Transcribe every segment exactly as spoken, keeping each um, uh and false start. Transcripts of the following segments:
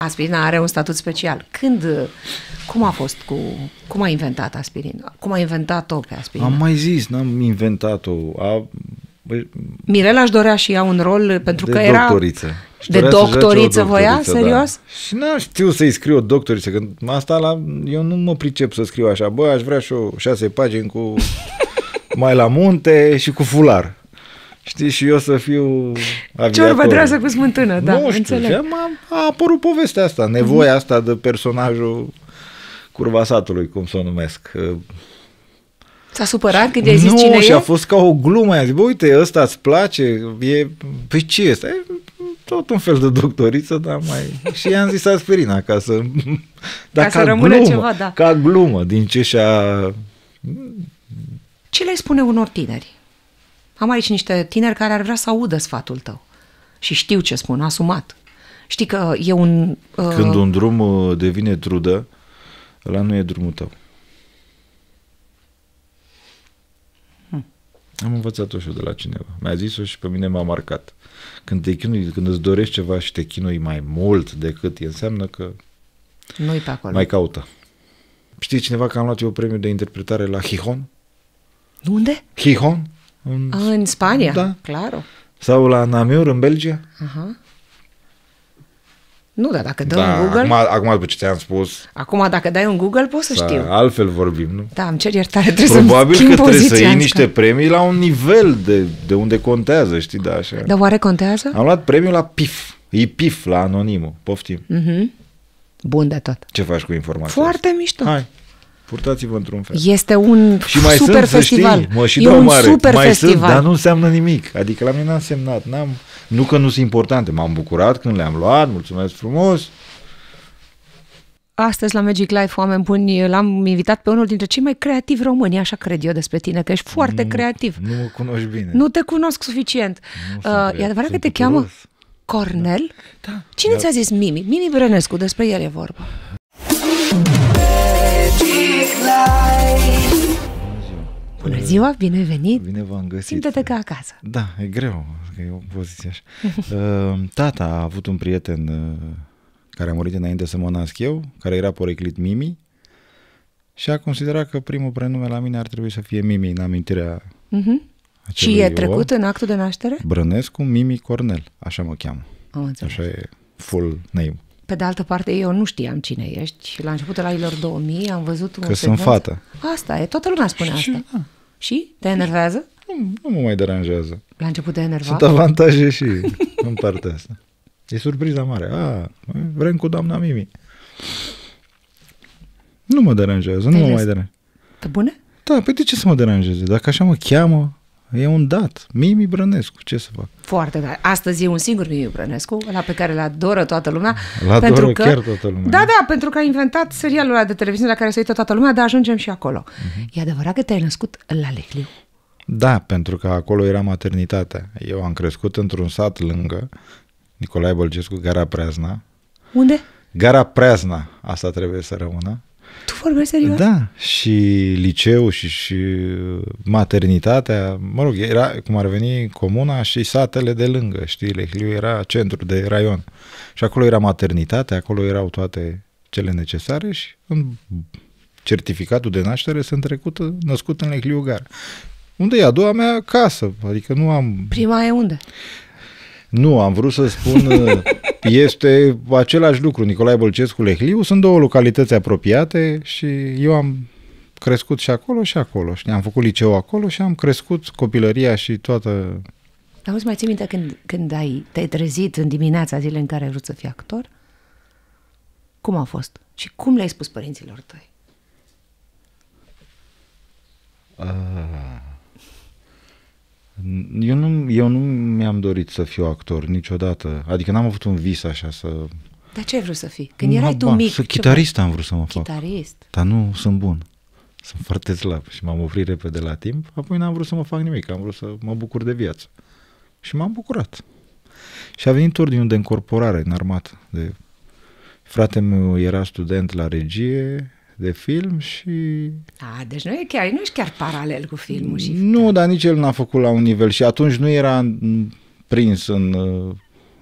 Aspirina are un statut special. Când, cum a fost cu, cum a inventat aspirina? Cum a inventat-o pe aspirina? Am mai zis, n-am inventat-o. A, Mirela își dorea și ea un rol pentru de că era... doctoriță. De doctoriță voia? Serios? Da. Și n-am știu să-i scriu o doctoriță, că asta la... Eu nu mă pricep să scriu așa. Bă, aș vrea și o șase pagini cu mai la munte și cu fular. Știi, și eu să fiu aviator. Ciorbă dreasă cu smântână, da, nu știu, înțeleg. A, a apărut povestea asta, nevoia mm-hmm. asta de personajul curva satului, cum să o numesc. S-a supărat când i-ai zis nu, cine și e? a fost ca o glumă. I-a zis, bă, uite, ăsta îți place? E... Păi ce este? E tot un fel de doctoriță, dar mai... Și i-am zis aspirina, ca să... Ca, ca să rămână glumă, ceva, da. Ca glumă, din ce și-a... Ce le spune unor tineri? Am aici niște tineri care ar vrea să audă sfatul tău. Și știu ce spun, asumat. Știi că e un... Uh... Când un drum devine trudă, ăla nu e drumul tău. Hmm. Am învățat-o și eu de la cineva. Mi-a zis-o și pe mine m-a marcat. Când te chinui, când îți dorești ceva și te chinui mai mult decât e, înseamnă că nu-i pe acolo. Mai caută. Știi cineva că am luat eu premiul de interpretare la Gijón? Unde? Gijón. În, în Spania? Da. Claro. Sau la Namur, în Belgia? Aha. Nu, dar dacă dai da, un Google... Acum, acum după ce ți-am spus... Acum, dacă dai un Google, poți să da, știu. Altfel vorbim, nu? Da, îmi cer iertare, trebuie Probabil să-mi că schimb trebuie să iei poziția, niște premii la un nivel de, de unde contează, știi, da, așa. Dar oare contează? Am luat premiul la P I F. E P I F, la Anonimul. Poftim. Mm-hmm. Bun de tot. Ce faci cu informația Foarte asta? mișto. Hai. Purtați-vă într-un fel. Este un și mai super sunt, festival. Știi, mă, și e un mare. super mai festival. Sunt, dar nu înseamnă nimic. Adică la mine n-a însemnat. N-am, nu că nu sunt importante. M-am bucurat când le-am luat. Mulțumesc frumos. Astăzi la Magic Life, oameni buni, l-am invitat pe unul dintre cei mai creativi români, așa cred eu despre tine, că ești foarte nu, creativ. Nu mă cunoști bine. Nu te cunosc suficient. Uh, e adevărat că te cheamă Cornel? Da. Cine da. ți-a zis Mimi? Mimi Brănescu, despre el e vorba. Bună ziua, bine ai venit. Bine v-am găsit. Simte-te ca acasă. Da, e greu, că e o poziție așa. uh, tata a avut un prieten uh, care a murit înainte să mă nasc eu, care era poreclit Mimi, și a considerat că primul prenume la mine ar trebui să fie Mimi, în amintirea uh-huh. Și e trecut om. În actul de naștere? Brănescu Mimi Cornel, așa mă cheamă. Am așa e full name. Pe de altă parte, eu nu știam cine ești și la începutul anilor două mii am văzut un Că sunt fată. Asta e, toată lumea spune și, asta. Da. Și? Te enervează? Nu, nu mă mai deranjează. La început te enerva? Sunt avantaje și în partea asta. E surpriza mare. A, vrem cu doamna Mimi. Nu mă deranjează, nu mă mai deranjează. Pe bune? Da, pe de ce să mă deranjeze? Dacă așa mă cheamă, e un dat. Mimi Brănescu, ce să fac? Foarte tare. Astăzi e un singur Mimi Brănescu, ăla pe care îl adoră toată lumea. L adoră că... chiar toată lumea. Da, da, pentru că a inventat serialul ăla de televiziune la care se uită toată lumea, dar ajungem și acolo. Uh-huh. E adevărat că te-ai născut la Lehliu? Da, pentru că acolo era maternitatea. Eu am crescut într-un sat lângă, Nicolae Bălcescu, Gara Preazna. Unde? Gara Preazna, asta trebuie să rămână. Tu vorbești serios? Da, și liceu și, și maternitatea, mă rog, era cum ar veni comuna și satele de lângă, știi, Lehliu era centru de raion. Și acolo era maternitatea, acolo erau toate cele necesare și în certificatul de naștere sunt trecut, născut în Lehliu Gara. Unde e a doua mea casă, adică nu am... Prima e unde? Nu, am vrut să spun, este același lucru, Nicolae Bălcescu, Lehliu, sunt două localități apropiate și eu am crescut și acolo și acolo. Știi? Am făcut liceu acolo și am crescut copilăria și toată... Auzi, mai ții minte când, când ai, te-ai trezit în dimineața zilei în care ai vrut să fii actor? Cum a fost? Și cum le-ai spus părinților tăi? Ah. Eu nu, eu nu mi-am dorit să fiu actor niciodată. Adică n-am avut un vis așa să... Dar ce ai vrut să fii? Când erai tu mic... Să chitarist am vrut să mă fac. Chitarist. Dar nu sunt bun. Sunt foarte slab și m-am oprit repede la timp. Apoi n-am vrut să mă fac nimic. Am vrut să mă bucur de viață. Și m-am bucurat. Și a venit ordinul de încorporare în armată. De... Fratele meu era student la regie de film și... A, deci nu, e chiar, nu ești chiar paralel cu filmul și... Nu, dar nici el n-a făcut la un nivel și atunci nu era prins în uh,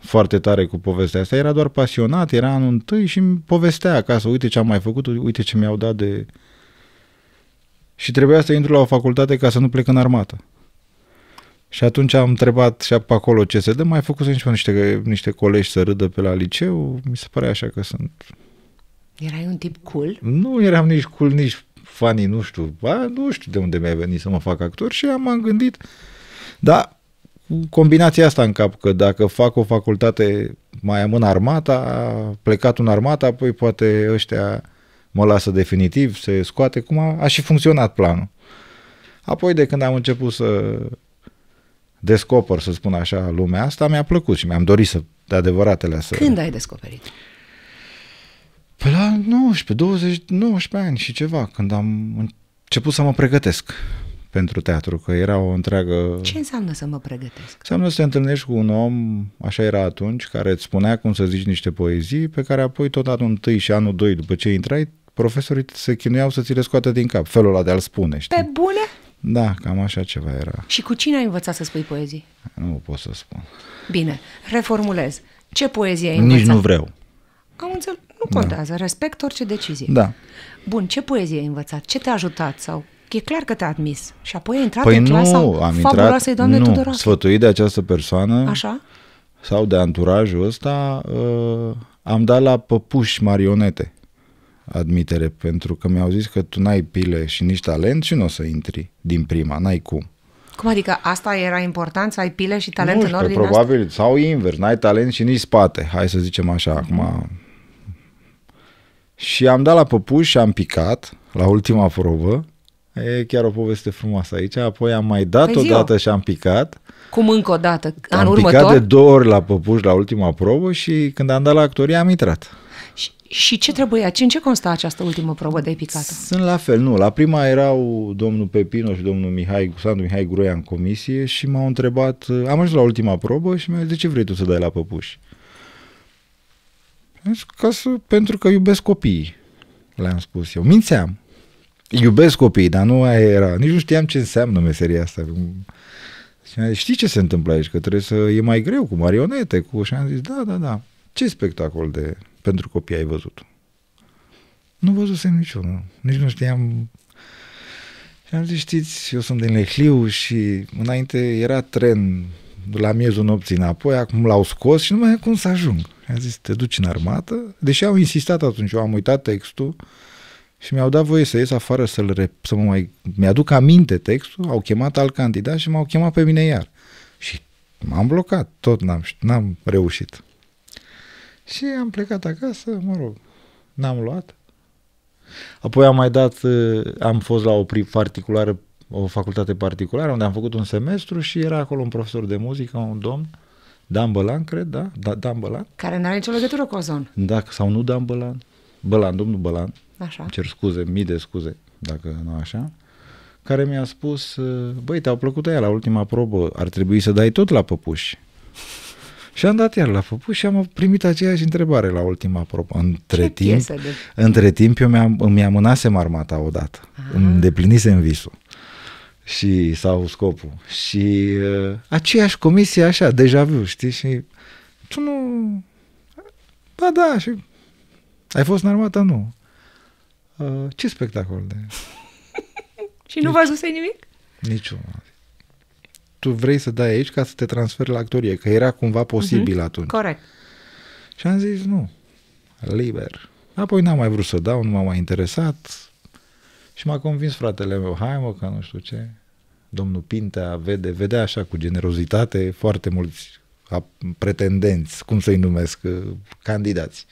foarte tare cu povestea asta, era doar pasionat, era anul întâi și îmi povestea acasă, uite ce am mai făcut, uite ce mi-au dat de... Și trebuia să intru la o facultate ca să nu plec în armată. Și atunci am întrebat și pe acolo ce se dă, mai făcut niște, niște, niște colegi să râdă pe la liceu, mi se părea așa că sunt... Erai un tip cool? Nu eram nici cool, nici funny, nu știu, ba, nu știu de unde mi-a venit să mă fac actor și am gândit, da, combinația asta în cap, că dacă fac o facultate, mai am în armata, plecat în armata, apoi poate ăștia mă lasă definitiv, se scoate, cum a, a și funcționat planul. Apoi de când am început să descoper, să spun așa, lumea asta, mi-a plăcut și mi-am dorit să, de adevăratele să... Când ai descoperit? Pe la nouăsprezece, douăzeci, nouăsprezece ani și ceva, când am început să mă pregătesc pentru teatru, că era o întreagă... Ce înseamnă să mă pregătesc? Înseamnă să te întâlnești cu un om, așa era atunci, care îți spunea cum să zici niște poezii, pe care apoi tot anul întâi și anul doi, după ce intrai, profesorii se chinuiau să ți le scoată din cap, felul ăla de a-l spune, știi? Pe bune? Da, cam așa ceva era. Și cu cine ai învățat să spui poezii? Nu pot să spun. Bine, reformulez. Ce poezie ai învățat? Nici nu vreau. Am înțeles, nu contează, da. Respect orice decizie. Da. Bun, ce poezie ai învățat? Ce te-a ajutat? Sau e clar că te-a admis. Și apoi ai intrat păi în nu, clasa am fabuloasei intrat, doamne nu, Tudoroase. sfătuit de această persoană. Așa? Sau de anturajul ăsta, uh, am dat la Păpuși Marionete admitere, pentru că mi-au zis că tu n-ai pile și nici talent și nu o să intri din prima, n-ai cum. Cum adică asta era important, să ai pile și talent nu în știu, ordine probabil, asta? Sau invers, n-ai talent și nici spate, hai să zicem așa, mm-hmm. acum. Și am dat la Păpuși și am picat la ultima probă, e chiar o poveste frumoasă aici, apoi am mai dat păi odată și am picat. Cum încă o dată? Am Anul picat următor? de două ori la Păpuși la ultima probă și când am dat la actorie am intrat. Și, și ce trebuia? În ce consta această ultimă probă de picată? Sunt la fel, nu. La prima erau domnul Pepino și domnul Mihai, Sandu Mihai Gruia în comisie și m-au întrebat, am ajuns la ultima probă și mi-au zis, de ce vrei tu să dai la Păpuși? Ca să, pentru că iubesc copiii, le-am spus eu. Mințeam. Iubesc copiii, dar nu aia era. Nici nu știam ce înseamnă meseria asta. Și mi-a zis, știi ce se întâmplă aici? Că trebuie să e mai greu cu marionete. Cu... Și am zis, da, da, da. Ce spectacol de pentru copii ai văzut? Nu văzusem niciunul. Nici nu știam. Și am zis, știți, eu sunt din Lehliu și înainte era tren la miezul nopții înapoi, acum l-au scos și nu mai e cum să ajung. Am zis, te duci în armată? Deși au insistat atunci, eu am uitat textul și mi-au dat voie să ies afară să-l rep- să mă mai... Mi-aduc aminte textul, au chemat alt candidat și m-au chemat pe mine iar. Și m-am blocat, tot n-am, n-am reușit. Și am plecat acasă, mă rog, n-am luat. Apoi am mai dat, am fost la o particulară, o facultate particulară, unde am făcut un semestru și era acolo un profesor de muzică, un domn, Dan Bălan, cred, da? da Dan Bălan. Care n-are nicio legătură cu Ozon. Da, sau nu Dan Bălan? Bălan, domnul Bălan. Așa. Cer scuze, mii de scuze, dacă nu așa. Care mi-a spus, băi, te-au plăcut aia la ultima probă, ar trebui să dai tot la Păpuși. Și am dat iar la Păpuși și am primit aceeași întrebare la ultima probă. Între Ce timp, de... între timp eu mi-am, îmi amânasem armata odată. Aha. Îmi îndeplinisem visul. Și, sau scopul. Și uh, aceeași comisie așa, deja vu, știi? Și tu nu... Ba da, și... Ai fost în armată? Nu. Uh, ce spectacol de... Și nu văzuse nimic? Niciunul. Tu vrei să dai aici ca să te transferi la actorie, că era cumva posibil uh-huh. atunci. Corect. Și am zis, nu, liber. Apoi n-am mai vrut să dau, nu m-a mai interesat și m-a convins fratele meu, hai mă, că nu știu ce, domnul Pintea vede, vedea așa cu generozitate foarte mulți pretendenți, cum să-i numesc, candidați.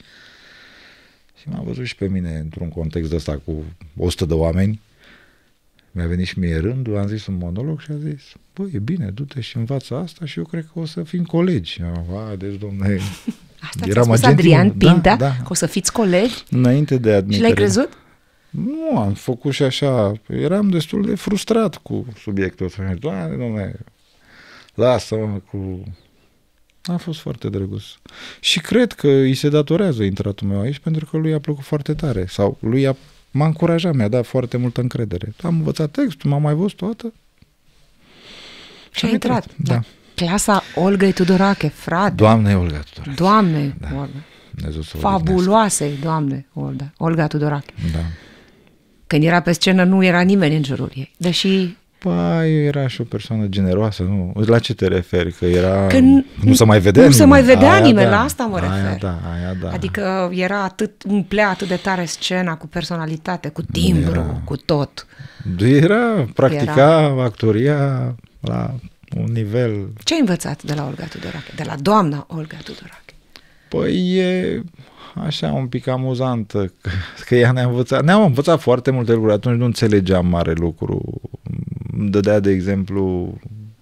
Și m-a văzut și pe mine într-un context ăsta cu o sută de oameni. Mi-a venit și mie rândul, am zis un monolog și a zis, băi, e bine, du-te și învață asta și eu cred că o să fim colegi. A, deci, domne, asta ți-a spus Adrian Pintea? Da, da. Că o să fiți colegi? Înainte de admitere. Și l-ai crezut? Nu, am făcut și așa, eram destul de frustrat cu subiectul ăsta. Doamne, domne, lasă-mă cu... A fost foarte drăguț. Și cred că îi se datorează intratul meu aici pentru că lui a plăcut foarte tare. Sau lui a m-a încurajat, mi-a dat foarte multă încredere. Am învățat textul, m-am mai văzut toată. Și a intrat. Da. Da. clasa Olgăi Tudorache, frate. Doamne Olga Tudorache. Doamne, Da. Olga. Dumnezeu să o Fabuloase, doamne, Olga, Olga Tudorache. odihnească. Da. Când era pe scenă, nu era nimeni în jurul ei. Deși... Păi, era și o persoană generoasă, nu? La ce te referi? Că era... Când nu se mai vedea Nu nimeni. se mai vedea Aia nimeni, da, la asta mă refer. Aia da, aia da. Adică era atât, umplea atât de tare scena cu personalitate, cu timbru, Era. cu tot. Era, practica era. actoria la un nivel... Ce ai învățat de la Olga Tudorache? De la doamna Olga Tudorache? Păi e așa un pic amuzantă, că, că ea ne-a învățat, ne-am învățat foarte multe lucruri, atunci nu înțelegeam mare lucru. Îmi dădea, de exemplu,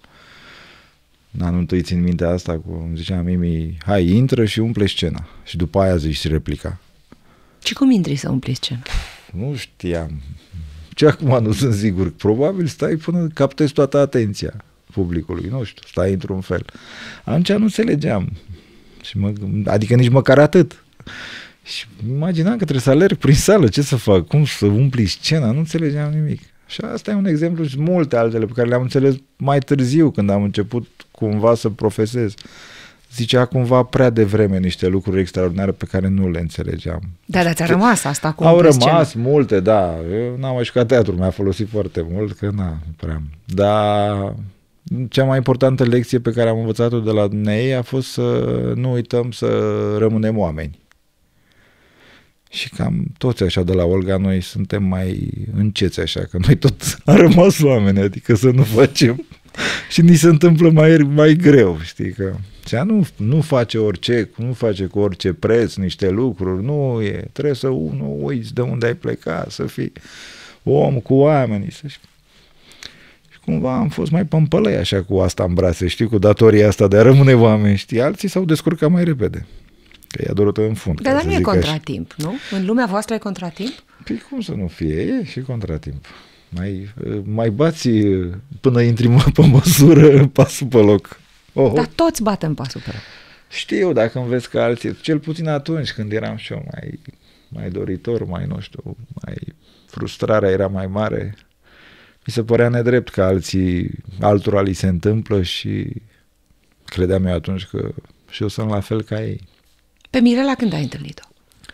na, nu întâi țin mintea asta, cu, îmi zicea Mimi, hai, intră și umple scena. Și după aia zici replica. Și cum intri să umpli scena? Nu știam. Ce acum nu sunt sigur. Probabil stai până captezi toată atenția publicului, nu știu, stai într-un fel. Atunci nu înțelegeam. Și mă, adică nici măcar atât. Și imaginam că trebuie să alerg prin sală, ce să fac, cum să umpli scena, nu înțelegeam nimic. Și asta e un exemplu și multe altele pe care le-am înțeles mai târziu, când am început cumva să profesez. Zicea cumva prea devreme niște lucruri extraordinare pe care nu le înțelegeam. Da, dar ți-a rămas asta cu Au umpli rămas scena. multe, da. Eu n-am mai jucat teatru, mi-a folosit foarte mult, că na, prea. Dar cea mai importantă lecție pe care am învățat-o de la dumneei a fost să nu uităm să rămânem oameni. Și cam toți așa de la Olga, noi suntem mai înceți așa, că noi tot am rămas oameni, adică să nu facem. Și ni se întâmplă mai, mai greu, știi, că cea nu, nu face orice, nu face cu orice preț niște lucruri, nu e, trebuie să nu uiți de unde ai plecat, să fii om cu oamenii, să știi. Și cumva am fost mai pămpălăi așa cu asta în brațe, știi, cu datoria asta de a rămâne oameni, știi, alții s-au descurcat mai repede. Că e adorată în fund. Dar, dar nu e contratimp, așa. Nu? În lumea voastră e contratimp? Păi cum să nu fie? E și contratimp. Mai, mai bați până intri pe măsură pasul pe loc. Oh, Dar toți batem pasul pe loc. Știu, dacă îmi vezi că alții, cel puțin atunci când eram și eu mai, mai doritor, mai nu știu, mai frustrarea era mai mare, mi se părea nedrept că alții, altora li se întâmplă și credeam eu atunci că și eu sunt la fel ca ei. Pe Mirela când ai întâlnit-o?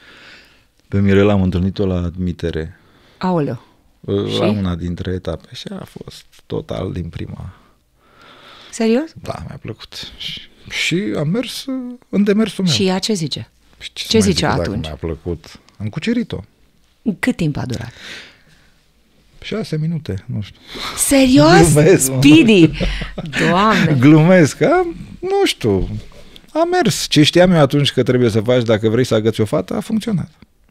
Pe Mirela am întâlnit-o la admitere. Aoleu. La Și? una dintre etape și a fost total din prima. Serios? Da, mi-a plăcut. Și, și am mers în demersul meu. Și ea ce zice? Și ce ce să mai zicea zic, dacă atunci? Mi-a plăcut. Am cucerit-o. Cât timp a durat? Șase minute, nu știu. Serios? Glumesc, mă. Speedy! Doamne! Glumesc, am, nu știu. A mers. Ce știam eu atunci că trebuie să faci dacă vrei să agăți o fată, a funcționat.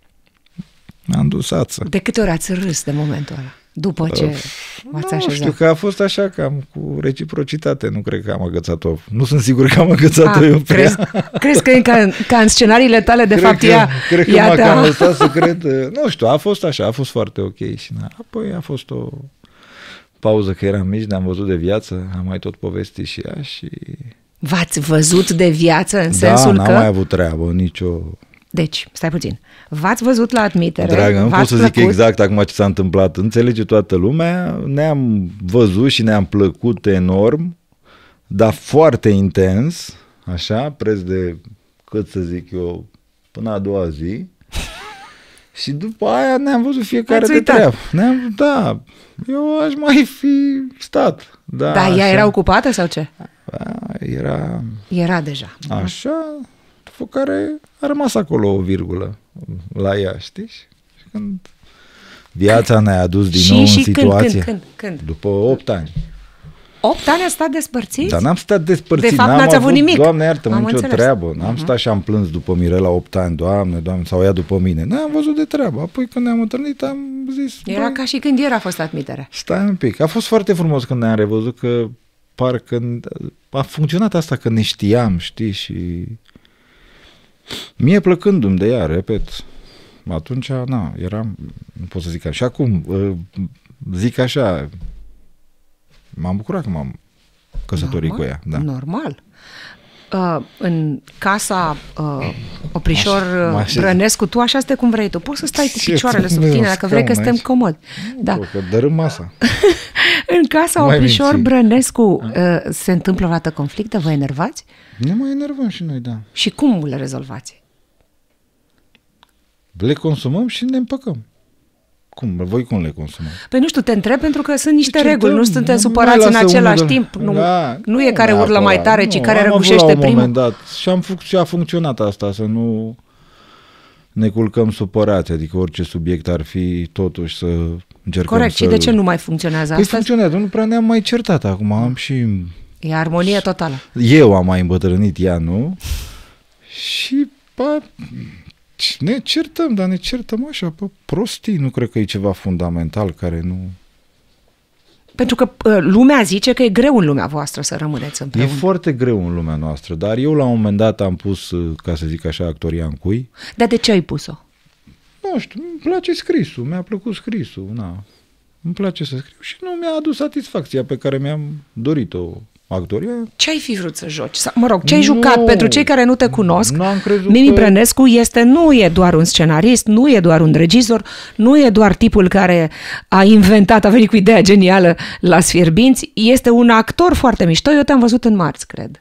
M-am dus ață. De câte ori ați râs de momentul ăla? După ce v-ați Nu așezat? știu, că a fost așa, cam cu reciprocitate. Nu cred că am agățat-o. Nu sunt sigur că am agățat-o A, eu pe crezi, ea. crezi că e ca, în- ca în scenariile tale, de Cred fapt, că, ea, cred că ea m-a te-a- cam lăsat să cred. Nu știu, a fost așa, a fost foarte ok. Și na, apoi a fost o pauză că eram mici, ne-am văzut de viață, am mai tot povestit și ea și... V-ați văzut de viață în sensul da, n-am că... mai avut treabă, nicio... Deci, stai puțin. V-ați văzut la admitere, Dragă, nu pot v-ați să zic plăcut? exact acum ce s-a întâmplat. Înțelege toată lumea, ne-am văzut și ne-am plăcut enorm, dar foarte intens, așa, preț de, cât să zic eu, până a doua zi. Și după aia ne-am văzut fiecare Ați de uitat. treabă. Ne-am, da, eu aș mai fi stat. Da, Dar ea așa. era ocupată sau ce? Da, era Era deja. așa, după care a rămas acolo o virgulă la ea, știi? Și când viața ne-a adus din și, nou și în situație, când, când, când, când? după opt ani. Opt ani a stat despărțiți? Dar n-am stat despărțit, De fapt, n-am n-ați avut nimic. Doamne iartă-mă, Am nicio înțeles. treabă. N-am stat și am plâns după Mirela opt ani, Doamne, Doamne, sau ea după mine. N-am văzut de treabă. Apoi când ne-am întâlnit am zis, Era băi, ca și când ieri a fost admitere. stai un pic. A fost foarte frumos când ne-am revăzut, că parcă a funcționat asta, că ne știam, știi, și mie plăcându-mi de ea, repet, atunci, na, eram, nu pot să zic așa, și acum zic așa, m-am bucurat că m-am căsătorit Normal, cu ea, da. Normal. Uh, în casa uh, Oprișor Așa, mă uh, așez. Brănescu, tu așa stai cum vrei tu. Poți să stai cu Ce picioarele să sub vezi tine un dacă vrei, că scaun suntem aici? comodi. Nu, Da. bă, că dărâm masa. În casa Mai Oprișor minți. Brănescu uh, se întâmplă o dată conflictă? Vă enervați? Ne mai enervăm și noi, da. Și cum le rezolvați? Le consumăm și ne împăcăm. Cum? Voi cum le consumăm? Păi nu știu, te întreb pentru că sunt niște Ce reguli, dăm? nu suntem Nu supărați mai în lasă același unul de- timp. Nu, Da, nu e care urlă mai neapărat. tare, Nu, ci care am avut răgușește la un primul. moment dat și, am făcut, și a funcționat asta, să nu ne culcăm supărați, adică orice subiect ar fi, totuși să încercăm Corect, să... și de ce nu mai funcționează Păi asta? funcționează, nu prea ne-am mai certat acum, am și... E armonie totală. Eu am mai îmbătrânit, ea nu, și pa, ne certăm, dar ne certăm așa, pe prostii, nu cred că e ceva fundamental care nu... Pentru că uh, lumea zice că e greu în lumea voastră să rămâneți E împreună. foarte greu în lumea noastră, dar eu la un moment dat am pus, ca să zic așa, actoria în cui. Dar de ce ai pus-o? Nu știu, îmi place scrisul, mi-a plăcut scrisul, na. Îmi place să scriu și nu mi-a adus satisfacția pe care mi-am dorit-o actoria. Ce ai fi vrut să joci? Sau, mă rog, ce ai Nu. jucat? Pentru cei care nu te cunosc, Nu am crezut Mimi că- Brănescu este, nu e doar un scenarist, nu e doar un regizor, nu e doar tipul care a inventat, a venit cu ideea genială la Sfierbinți, este un actor foarte mișto. Eu te-am văzut în marți, cred.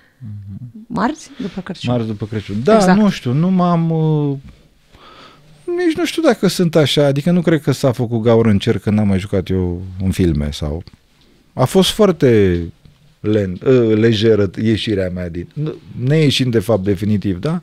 Marți? După Crăciun. Marți după Crăciun. Da, Exact. nu știu, nu m-am... Uh, nici nu știu dacă sunt așa, adică nu cred că s-a făcut gaură în cer că n-am mai jucat eu în filme sau... A fost foarte lent, uh, lejeră ieșirea mea din... Ne ieșind de fapt definitiv, da?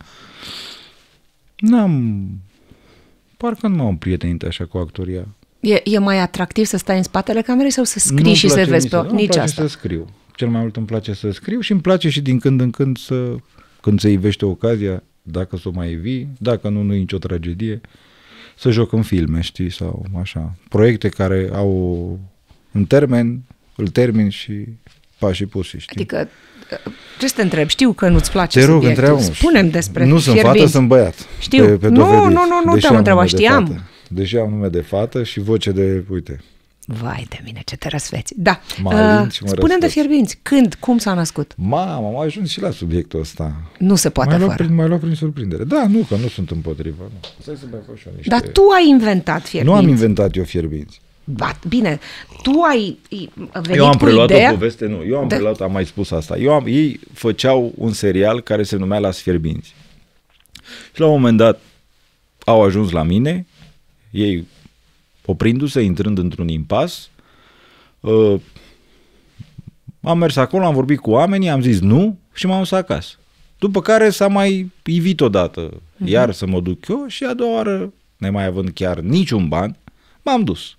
N-am... Parcă nu m-am prietenit așa cu actoria. E, e mai atractiv să stai în spatele camerei sau să scrii Nu-mi și să place vezi nici pe... să- nu-mi Nici place asta. să scriu. Cel mai mult îmi place să scriu și îmi place și din când în când să... Când se ivește ocazia, dacă s-o mai vii, dacă nu, nu e nicio tragedie, să joc în filme, știi, sau așa. Proiecte care au un termen, îl termin și pașii puși, știi? Adică, ce să te întreb? Știu că nu-ți place Te rog, subiectul. întreabă-mă. Spune-mi despre Nu sunt Fierbinți. fată, sunt băiat. Știu. Pe, pe Nu, dovedit. nu, nu, nu Deși te-am am întrebat, nume de știam. fată. Deși am nume de fată și voce de, uite, Vai de mine, ce te răsfeți. Da. Mă alin și mă Spune-mi de răsfăț. Fierbinți. Când? Cum s-a născut? mamă, am ajuns și la subiectul ăsta. Nu se poate mai luat fără. prin, mai luat prin surprindere. Da, nu, că nu sunt împotrivă. Nu. Stai să mai fac și eu niște... Dar tu ai inventat Fierbinți. Nu am inventat eu Fierbinți. Ba, bine, tu ai venit Eu am cu preluat ideea... o poveste, nu. Eu am Da. preluat, am mai spus asta. Eu am, ei făceau un serial care se numea La Sfierbinți. Și la un moment dat au ajuns la mine, ei oprindu-se, intrând într-un impas, uh, am mers acolo, am vorbit cu oamenii, am zis nu și m-am dus acasă. După care s-a mai ivit odată, uh-huh. iar să mă duc eu și a doua oară, nemai având chiar niciun ban, m-am dus.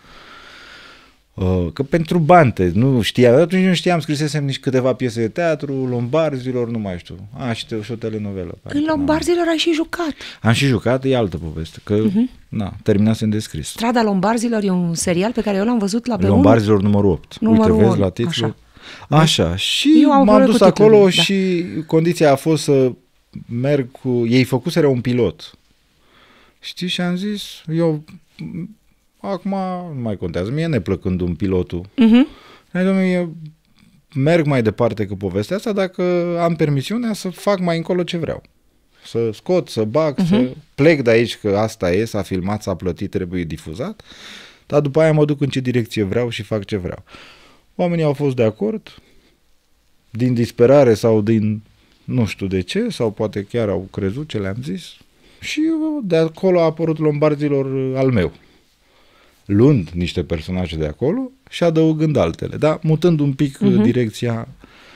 Uh, că pentru bante, nu știam, atunci nu știam, scrisesem nici câteva piese de teatru, Lombarzilor, nu mai știu. A, și, te, și o telenovelă. În Lombarzilor ai și jucat. Am și jucat, e altă poveste, că, uh-huh. na, terminasem de scris. Strada Lombarzilor e un serial pe care eu l-am văzut la pe unu. Lombarzilor numărul opt. Numărul Uite, vezi unu, la titlu. așa. Așa, și Eu am m-am vrut dus cu acolo titlul, da. și condiția a fost să merg cu... Ei făcuseră un pilot. Știi? Și am zis, eu... Acum nu mai contează, mie neplăcând un pilotul. Uh-huh. Dom'le, eu merg mai departe cu povestea asta dacă am permisiunea să fac mai încolo ce vreau. Să scot, să bag, uh-huh. să plec de aici că asta e, s-a filmat, s-a plătit, trebuie difuzat, dar după aia mă duc în ce direcție vreau și fac ce vreau. Oamenii au fost de acord, din disperare sau din nu știu de ce, sau poate chiar au crezut ce le-am zis și de acolo a apărut Lombarzilor al meu. Luând niște personaje de acolo și adăugând altele, da? Mutând un pic uh-huh. direcția,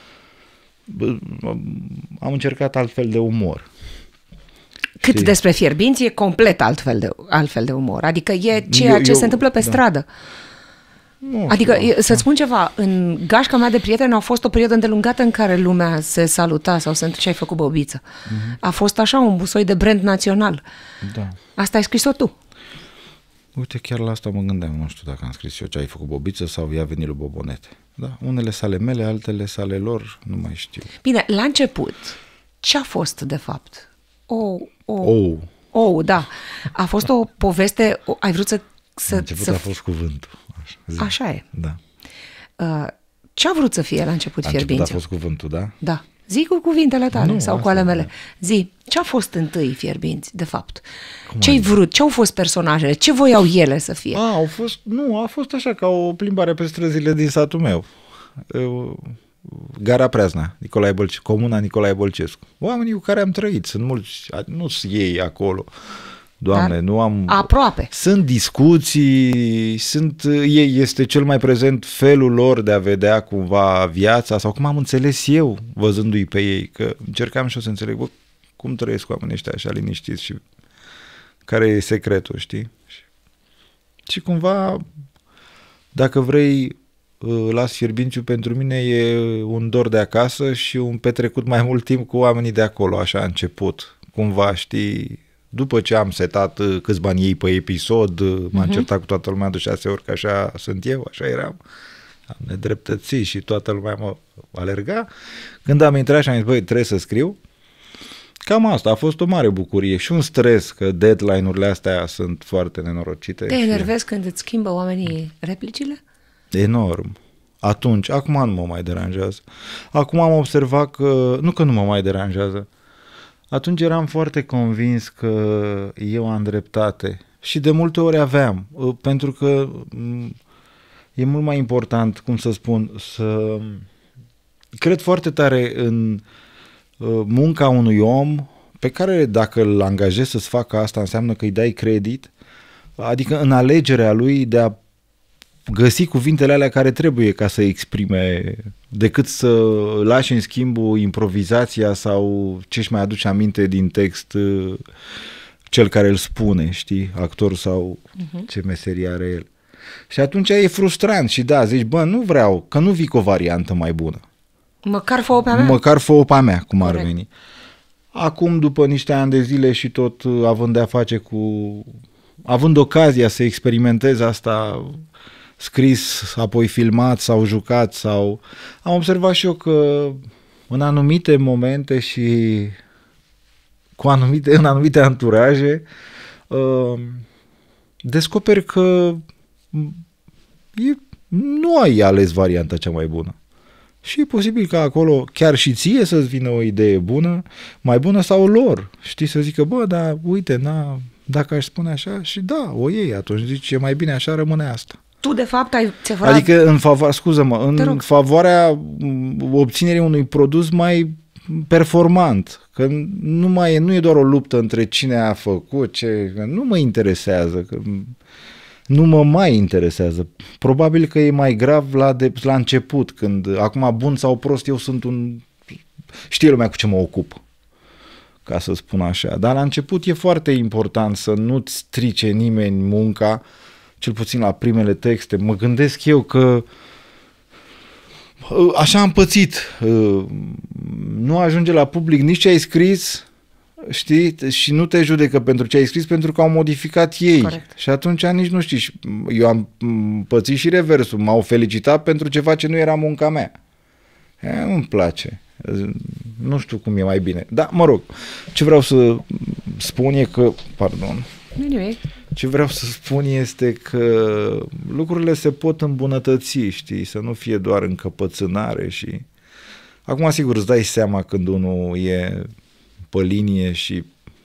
am încercat altfel de umor. Cât Știi? despre Fierbinți e complet altfel de, altfel de umor. Adică e ceea Eu- ce eu- se întâmplă pe da. stradă. Nu Adică, știu, e- să-ți spun ceva, în gașca mea de prieteni a fost o perioadă îndelungată în care lumea se saluta sau se întrece, ai făcut băbiță. Uh-huh. A fost așa un busoi de brand național. da. Asta ai scris-o tu. Uite, chiar la asta mă gândeam, nu știu dacă am scris eu ce ai făcut bobiță sau i-a venit lui Bobonete. Da, unele sale mele, altele sale lor, nu mai știu. Bine, la început, ce a fost, de fapt? O, o, Oh, o da. A fost o poveste, o, ai vrut să... să, la început să a fost cuvântul. Așa, zi. Așa e. Da. Uh, ce a vrut să fie la început La început a Fierbinți? fost cuvântul, da? Da. Zi cu cuvintele tale nu, sau cu ale mele. Zi, ce a fost întâi Fierbinți, de fapt? Ce-ai vrut? Ce au fost personajele? Ce voiau ele să fie? A, au fost, nu, a fost așa ca o plimbare pe străzile din satul meu. Gara Preazna, Nicolae Bălcescu, comuna Nicolae Bălcescu. Oamenii cu care am trăit, sunt mulți, nu sunt ei acolo. Doamne, dar nu am... Aproape. Sunt discuții, sunt, ei este cel mai prezent felul lor de a vedea cumva viața, sau cum am înțeles eu văzându-i pe ei, că încercam și eu să înțeleg, bă, cum trăiesc oamenii ăștia așa liniștiți și care e secretul, știi? Și, și cumva, dacă vrei, Las Fierbințiu pentru mine e un dor de acasă și un petrecut mai mult timp cu oamenii de acolo, așa a început, cumva, știi... După ce am setat câți bani iei pe episod, m-am uh-huh. certat cu toată lumea de șase ori, că așa sunt eu, așa eram, am nedreptățit și toată lumea mă alerga. Când am intrat și am zis, băi, trebuie să scriu, cam asta a fost o mare bucurie și un stres, că deadline-urile astea sunt foarte nenorocite. Te enervezi când îți schimbă oamenii replicile? Enorm. Atunci, acum nu mă mai deranjează. Acum am observat că, nu că nu mă mai deranjează, atunci eram foarte convins că eu am dreptate și de multe ori aveam, pentru că e mult mai important, cum să spun, să cred foarte tare în munca unui om pe care dacă îl angajezi să-ți facă asta înseamnă că îi dai credit, adică în alegerea lui de a găsi cuvintele alea care trebuie ca să exprime, decât să lași în schimbul improvizația sau ce-și mai aduce aminte din text cel care îl spune, știi, actor sau uh-huh. ce meserie are el. Și atunci e frustrant și da, zici, bă, nu vreau, că nu vii cu o variantă mai bună. Măcar fă-o pe a mea. Măcar fă-o pe a mea, cum Corect. Ar veni. Acum, după niște ani de zile și tot având de-a face cu... având ocazia să experimentez asta... scris, apoi filmat sau jucat sau... Am observat și eu că în anumite momente și cu anumite, în anumite anturaje uh, descoperi că e, nu ai ales varianta cea mai bună. Și e posibil ca acolo chiar și ție să-ți vină o idee bună, mai bună sau lor. Știi, să zică, bă, dar uite, na, dacă aș spune așa, și da, o iei, atunci zici, e mai bine așa, rămâne asta. Tu, de fapt, ai țefurat... Adică, în favoarea, scuză-mă, în favoarea obținerii unui produs mai performant, că nu, mai e, nu e doar o luptă între cine a făcut, ce... Nu mă interesează, că nu mă mai interesează. Probabil că e mai grav la, de, la început, când acum, bun sau prost, eu sunt un... Știe lumea cu ce mă ocup, ca să spun așa. Dar la început e foarte important să nu-ți strice nimeni munca, cel puțin la primele texte. Mă gândesc eu că așa am pățit. Nu ajunge la public nici ce ai scris, știi, și nu te judecă pentru ce ai scris, pentru că au modificat ei. Corect. Și atunci nici nu știi. Eu am pățit și reversul. M-au felicitat pentru ceva ce nu era munca mea. E, nu-mi place. Nu știu cum e mai bine. Dar, mă rog, ce vreau să spun e că... Pardon. Nimic. Ce vreau să spun este că lucrurile se pot îmbunătăți, știi, să nu fie doar încăpățânare și... Acum, sigur, îți dai seama când unul e pe linie și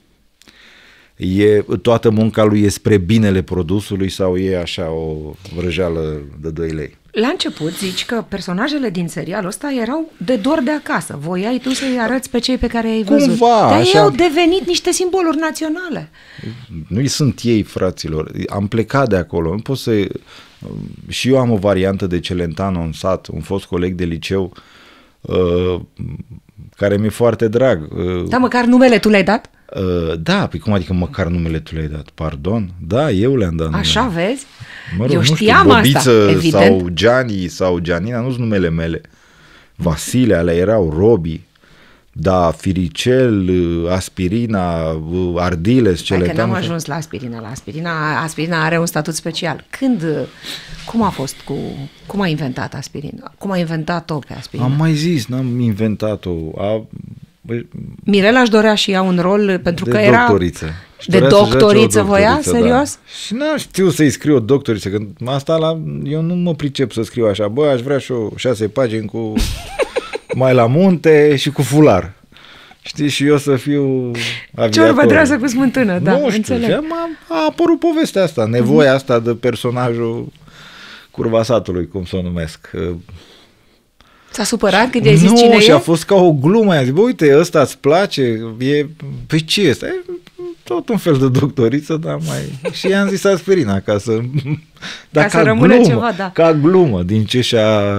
e, toată munca lui e spre binele produsului sau e așa o vrăjeală de doi lei. La început zici că personajele din serialul ăsta erau de dor de acasă. Voiai tu să-i arăți pe cei pe care ai văzut. Cumva, dar așa... ei au devenit niște simboluri naționale. Nu sunt ei, fraților. Am plecat de acolo. Nu pot să... Și eu am o variantă de Celentano în sat, un fost coleg de liceu uh, care mi-e foarte drag. Uh, da, măcar numele tu le-ai dat? Uh, da, pe cum adică măcar numele tu le-ai dat? Pardon? Da, eu le-am dat numele. Așa vezi? Mă rog, eu nu știam știu, Bobiță asta, evident. Sau Gianni sau Gianina, nu sunt numele mele. Vasile, alea erau Robi, da, Firicel, Aspirina, Ardiles, Celentano. Hai că n-am ajuns la Aspirina. La Aspirina, Aspirina are un statut special. Când, cum a fost cu, cum a inventat Aspirina? Cum a inventat-o pe Aspirina? Am mai zis, n-am inventat-o. A, Mirela își dorea și ea un rol pentru de că era... Doctoriță. De doctoriță voia? Serios? Da. Și n-am știu să-i scriu o doctoriță, că asta la... Eu nu mă pricep să scriu așa. Bă, aș vrea și eu șase pagini cu mai la munte și cu fular. Știi, și eu să fiu aviator. Ciorbă dreasă cu smântână, da, nu știu, înțeleg. a, a apărut povestea asta, nevoia mm-hmm. asta de personajul curva satului, cum să o numesc. S-a supărat când i-ai zis nu, cine și e? a fost ca o glumă. I-a zis, bă, uite, ăsta îți place? E... Păi ce este? E tot un fel de doctoriță, dar mai... Și i-am zis Aspirina, ca să... Ca să rămână glumă, ceva, da. Ca glumă, din ce și-a...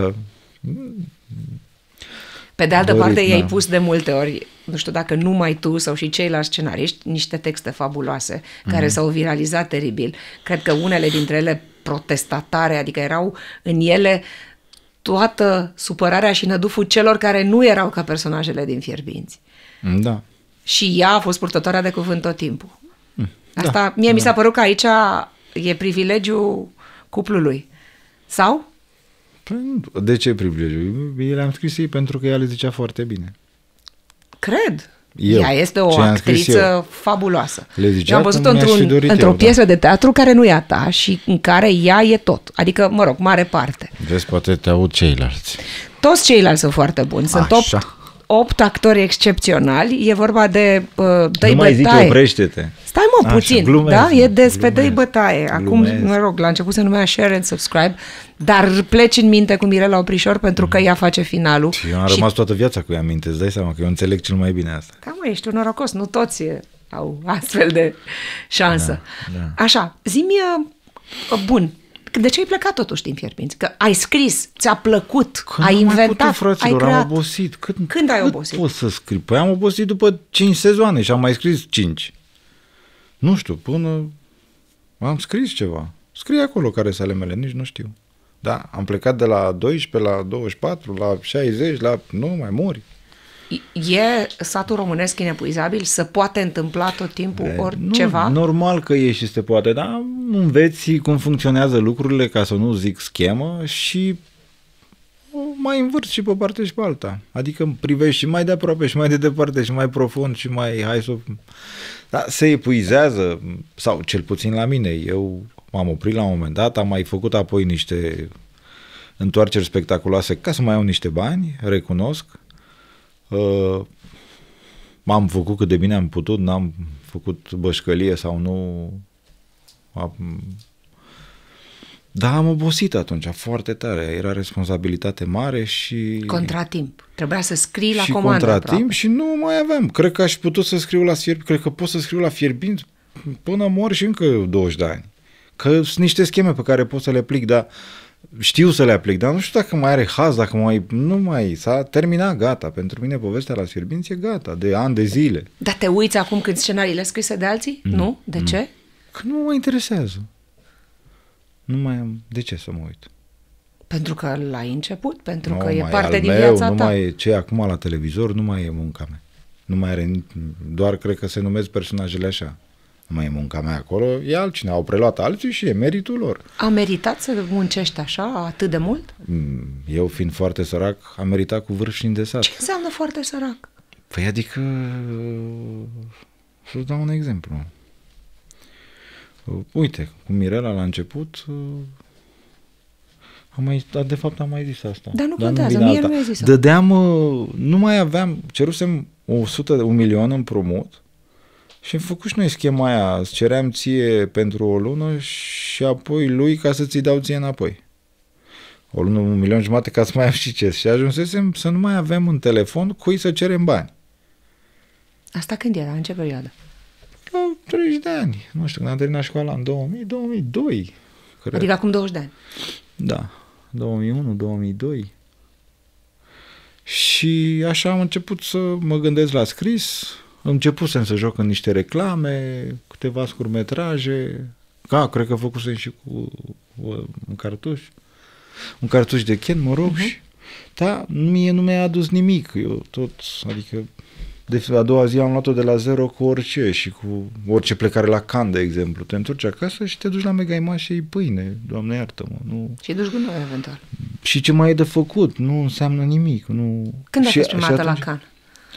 Pe de altă dorit, parte, da. i-ai pus de multe ori, nu știu dacă numai tu sau și ceilalți scenariști, niște texte fabuloase, mm-hmm. care s-au viralizat teribil. Cred că unele dintre ele protestatare, adică erau în ele toată supărarea și năduful celor care nu erau ca personajele din Fierbinți. Da. Și ea a fost purtătoarea de cuvânt tot timpul. Asta, da, mie da. mi s-a părut că aici e privilegiul cuplului. Sau? De ce privilegiu? Eu le-am scris ei pentru că ea le zicea foarte bine. Cred. Eu, ea este o actriță fabuloasă. Le zicea eu am văzut-o într-un, într-o eu, piesă da. de teatru care nu e a ta și în care ea e tot. Adică, mă rog, mare parte. Vezi, poate te aud ceilalți. Toți ceilalți sunt foarte buni. Sunt Așa. opt, opt actori excepționali. E vorba de uh, Dă-i Nu mai bătaie. zici, oprește-te. Stai mă puțin, Așa, glumez, da? E despre glumez, Dă-i bătaie. Acum, glumez. mă rog, la început se numea Share and Subscribe, dar pleci în minte cu Mirela Oprișor pentru că ea face finalul. Și eu am rămas toată viața cu ea în minte, îți dai seama că eu înțeleg cel mai bine asta. Da, mă, ești un norocos, nu toți au astfel de șansă. Da, da. Așa, zi-mi, bun, de ce ai plecat totuși din Fierbinți? Că ai scris, ți-a plăcut, Că ai inventat, putut, fraților, ai creat. am obosit. Cât, Când ai cât obosit? pot să scriu? Păi am obosit după cinci sezoane și am mai scris cinci. Nu știu, până am scris ceva. Scrie acolo care sunt ale mele, nici nu știu. Da, am plecat de la doisprezece la douăzeci și patru, la șaizeci, la... Nu, mai mori. E satul românesc inepuizabil? Se poate întâmpla tot timpul oriceva? Nu, normal că e și se poate, dar înveți cum funcționează lucrurile, ca să nu zic schemă, și mai învârți și pe partea și pe alta. Adică privești și mai de aproape și mai de departe și mai profund și mai... Hai să... Da, se epuizează, sau cel puțin la mine. Eu m-am oprit la un moment dat, am mai făcut apoi niște întoarceri spectaculoase ca să mai iau niște bani, recunosc. Uh, m-am făcut cât de bine am putut, n-am făcut bășcălie sau nu. Am... Da, am obosit atunci, foarte tare. Era responsabilitate mare și... Contratimp. Trebuia să scrii la și comandă. contratimp aproape. Și nu mai aveam. Cred că aș putut să scriu la Fierbinți, cred că pot să scriu la Fierbinți până mor și încă douăzeci de ani. Că sunt niște scheme pe care pot să le aplic, dar știu să le aplic, dar nu știu dacă mai are haz, dacă mai... Nu mai... S-a terminat, gata. Pentru mine povestea la Fierbinți e gata, de ani de zile. Dar te uiți acum când scenariile scrise de alții? Mm. Nu? De mm. ce? Că nu mă interesează. Nu mai am... De ce să mă uit? Pentru că l-ai început, pentru nu că e mai parte al din meu, viața nu ta. mai e ce e acum la televizor, nu mai e munca mea. Nu mai are... Doar cred că se numesc personajele așa. Nu mai e munca mea acolo, e altcineva. Au preluat alții și e meritul lor. A meritat să muncești așa atât de mult? Eu, fiind foarte sărac, am meritat cu vârf și îndesat. Ce înseamnă foarte sărac? Păi adică... Să-ți dau un exemplu. Uite, cu Mirela la început... Am mai, de fapt am mai zis asta. Dar nu contează, mie nu mi-ai zis. Dădeam, nu mai aveam, cerusem o sută, un milion împrumut și am făcut și noi schema aia, îți ceream ție pentru o lună și apoi lui ca să ți dau ție înapoi. O lună, un milion jumate ca să mai am și ce. Și ajunsesem să nu mai avem în telefon cui să cerem bani. Asta când era? În ce perioadă? La treizeci de ani. Nu știu, când am terminat școala în două mii, două mii doi. Cred. Adică acum douăzeci de ani. Da, două mii unu, două mii doi. Și așa am început să mă gândesc la scris. Începusem să joc în niște reclame, câteva scurtmetraje. Ca, cred că făcusem și cu un cartuș. Un cartuș de Ken, mă rog. Uh-huh. Da, mie nu mi-a adus nimic. Eu tot, adică de a doua zi am luat-o de la zero cu orice și cu orice plecare la Cannes, de exemplu. Te întorci acasă și te duci la Mega Image și iei pâine, Doamne iartă-mă. Nu... Și duci gunoi, eventual. Și ce mai e de făcut? Nu înseamnă nimic. Nu... Când a și, fost prima dată atunci... la Cannes?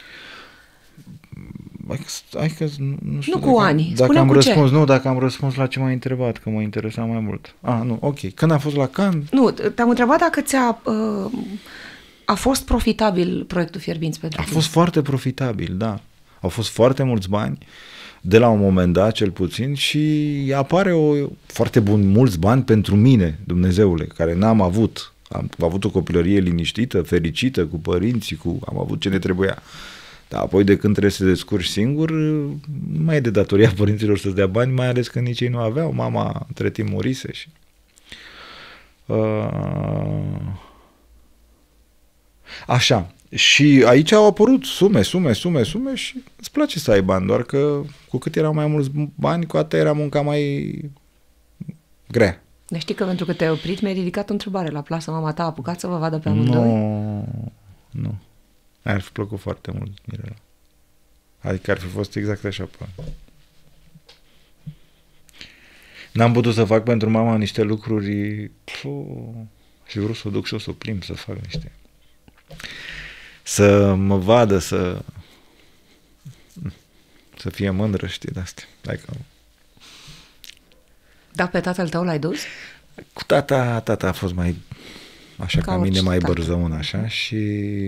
Hai că nu știu. Nu cu dacă, ani, dacă am cu răspuns, ce? nu, dacă am răspuns la ce m-a întrebat, că mă interesa mai mult. Ah, nu, ok. Când am fost la Cannes? Nu, te-am întrebat dacă ți-a uh, a fost profitabil proiectul Fierbinți pentru A tine? fost foarte profitabil, da. Au fost foarte mulți bani, de la un moment dat cel puțin, și apare o, foarte bun, mulți bani pentru mine, Dumnezeule, care n-am avut. Am avut o copilărie liniștită, fericită, cu părinții, cu, am avut ce ne trebuia. Dar apoi de când trebuie să te descurci singur, nu mai e de datoria părinților să-ți dea bani, mai ales că nici ei nu aveau. Mama între timp murise și... Uh... Așa. Și aici au apărut sume, sume, sume, sume și îți place să ai bani, doar că cu cât erau mai mulți bani, cu atât era munca mai grea. Deci știi că pentru că te-ai oprit, mi-ai ridicat o întrebare la plasă. Mama ta a apucat să vă vadă pe amândoi? Nu, nu. Ar fi plăcut foarte mult, Mirela. Adică ar fi fost exact așa. Pă. N-am putut să fac pentru mama niște lucruri. Puh, și vreau să o duc și o să o plimb să fac niște... Să mă vadă, să... Să fie mândră, știi, de-astea. Like, Da, pe tatăl tău l-ai dus? cu tata, tata a fost mai... Așa ca, ca mine, mai tată. bărzăun, așa, și...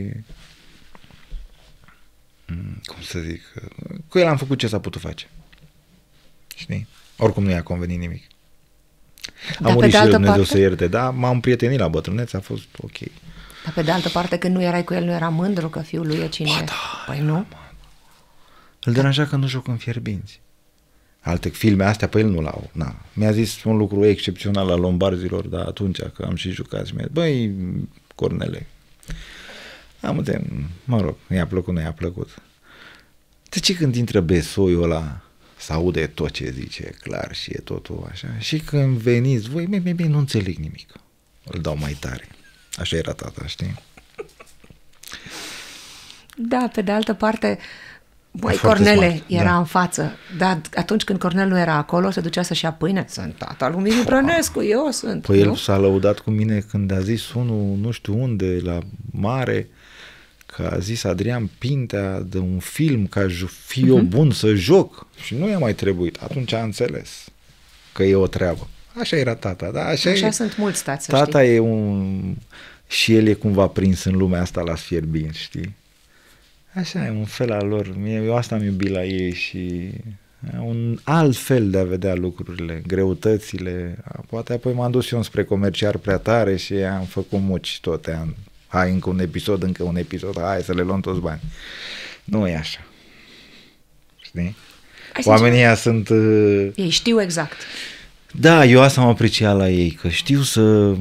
Cum să zic... Cu el am făcut ce s-a putut face. Știi? Oricum nu i-a convenit nimic. Dar a murit și el, Dumnezeu parte? să ierte, da, m-am prietenit la bătrânețe, a fost ok. Dar pe de altă parte, când nu erai cu el, nu era mândru că fiul lui e cine Ba, e? da, Păi nu? Îl deranja că nu joc în Fierbinți. Alte filme astea pe el nu l-au. Na. Mi-a zis un lucru excepțional la Lombardilor, dar atunci că am și jucat și mi-a zis, băi, Cornele, am de, mă rog, i-a plăcut, nu i-a plăcut. De ce când intră besoiul ăla, se aude tot ce zice, clar, și e totul așa, și când veniți voi, mie, mie, mie, nu înțeleg nimic. Îl dau mai tare. Așa era tata, știi? Da, pe de altă parte, băi, Foarte Cornele smart, era da. în față, dar atunci când Cornel nu era acolo, se ducea să-și ia pâine. Sunt tata lui Mimi Brănescu, eu sunt. Păi nu? el s-a lăudat cu mine când a zis unul, nu știu unde, la mare, că a zis Adrian Pintea de un film, că aș fi eu bun să joc. Și nu i-a mai trebuit. Atunci a înțeles că e o treabă. Așa era tata, da? Așa, Așa e. sunt mulți tați, să Tata știi. e un... Și el e cumva prins în lumea asta la Fierbinți, știi? Așa e, un fel al lor. Eu asta am iubit la ei și un alt fel de a vedea lucrurile, greutățile. Poate apoi m-am dus eu spre comerciar prea tare și am făcut muci tot. Am, hai, încă un episod, încă un episod, hai să le luăm toți bani. Nu e așa. Știi? Oamenii ăia sunt... Uh... Ei știu exact. Da, eu asta am apreciat la ei, că știu să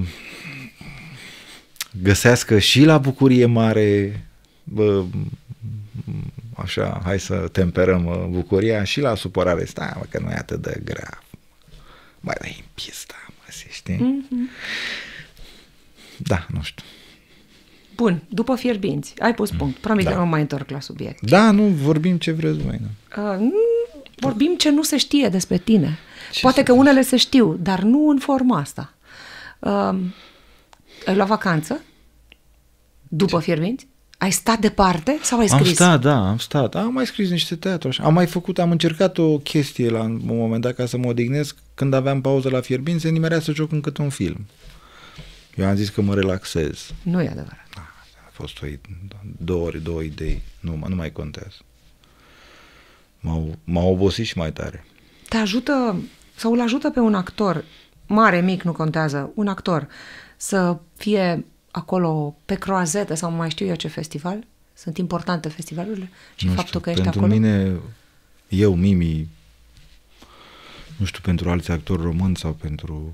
găsească și la bucurie mare, bă, așa, hai să temperăm bucuria, și la supărare. Stai, mă, că nu e atât de grav. Mai dai în pista, mă, știi? Mm-hmm. Da, nu știu. Bun, după Fierbinți, ai pus punct. Promit Da. că nu mă mai întorc la subiect. Da, nu, vorbim ce vreți voi. Nu? Uh, nu, vorbim ce nu se știe despre tine. Ce Poate să că unele se știu, dar nu în forma asta. Uh, ai luat vacanță? După ce? Fierbinți? Ai stat departe sau ai scris? Am stat, da, am stat. Am mai scris niște teatru așa. Am mai făcut, am încercat o chestie la un moment dat ca să mă odihnesc. Când aveam pauză la Fierbinți, se nimerea să joc în câte un film. Eu am zis că mă relaxez. Nu e adevărat. A fost o, două ori, două idei. Nu, nu mai contează. M-au, m-au obosit și mai tare. Te ajută sau îl ajută pe un actor, mare, mic, nu contează, un actor, să fie acolo pe croazetă sau mai știu eu ce festival? Sunt importante festivalurile? Și Nu faptul știu, că ești pentru acolo? mine, eu, Mimi, nu știu, pentru alți actori români sau pentru...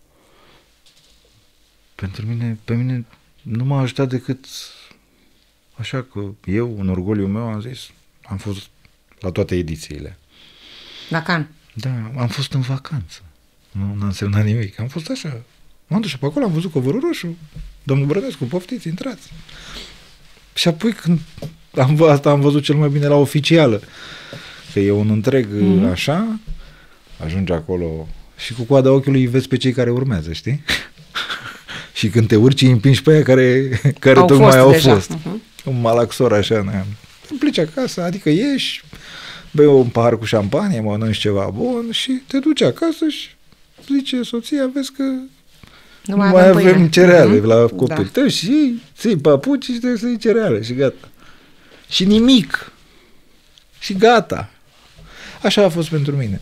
Pentru mine, pe mine nu m-a ajutat decât așa că eu, în orgoliul meu, am zis, am fost la toate edițiile. La Cannes. Da, am fost în vacanță. Nu a însemnat nimic. Am fost așa. M-am dus și pe acolo, am văzut Covorul Roșu. Domnul Brănescu, poftiți, intrați. Și apoi când am, asta am văzut cel mai bine la oficială. Că e un întreg mm-hmm. așa, ajungi acolo și cu coada ochiului îi vezi pe cei care urmează, știi? Și când te urci îi împingi pe aia care, care au tocmai fost au deja. fost. Uh-huh. Un malaxor așa, ne-am. Îmi pleci acasă, adică ieși, bei un pahar cu șampanie, mănânci ceva bun și te duci acasă și zice soția, vezi că Nu mai, nu mai avem, avem cereale mm-hmm. la copil. Da. Trebuie și ții papuci și trebuie să iei cereale și gata. Și nimic. Și gata. Așa a fost pentru mine.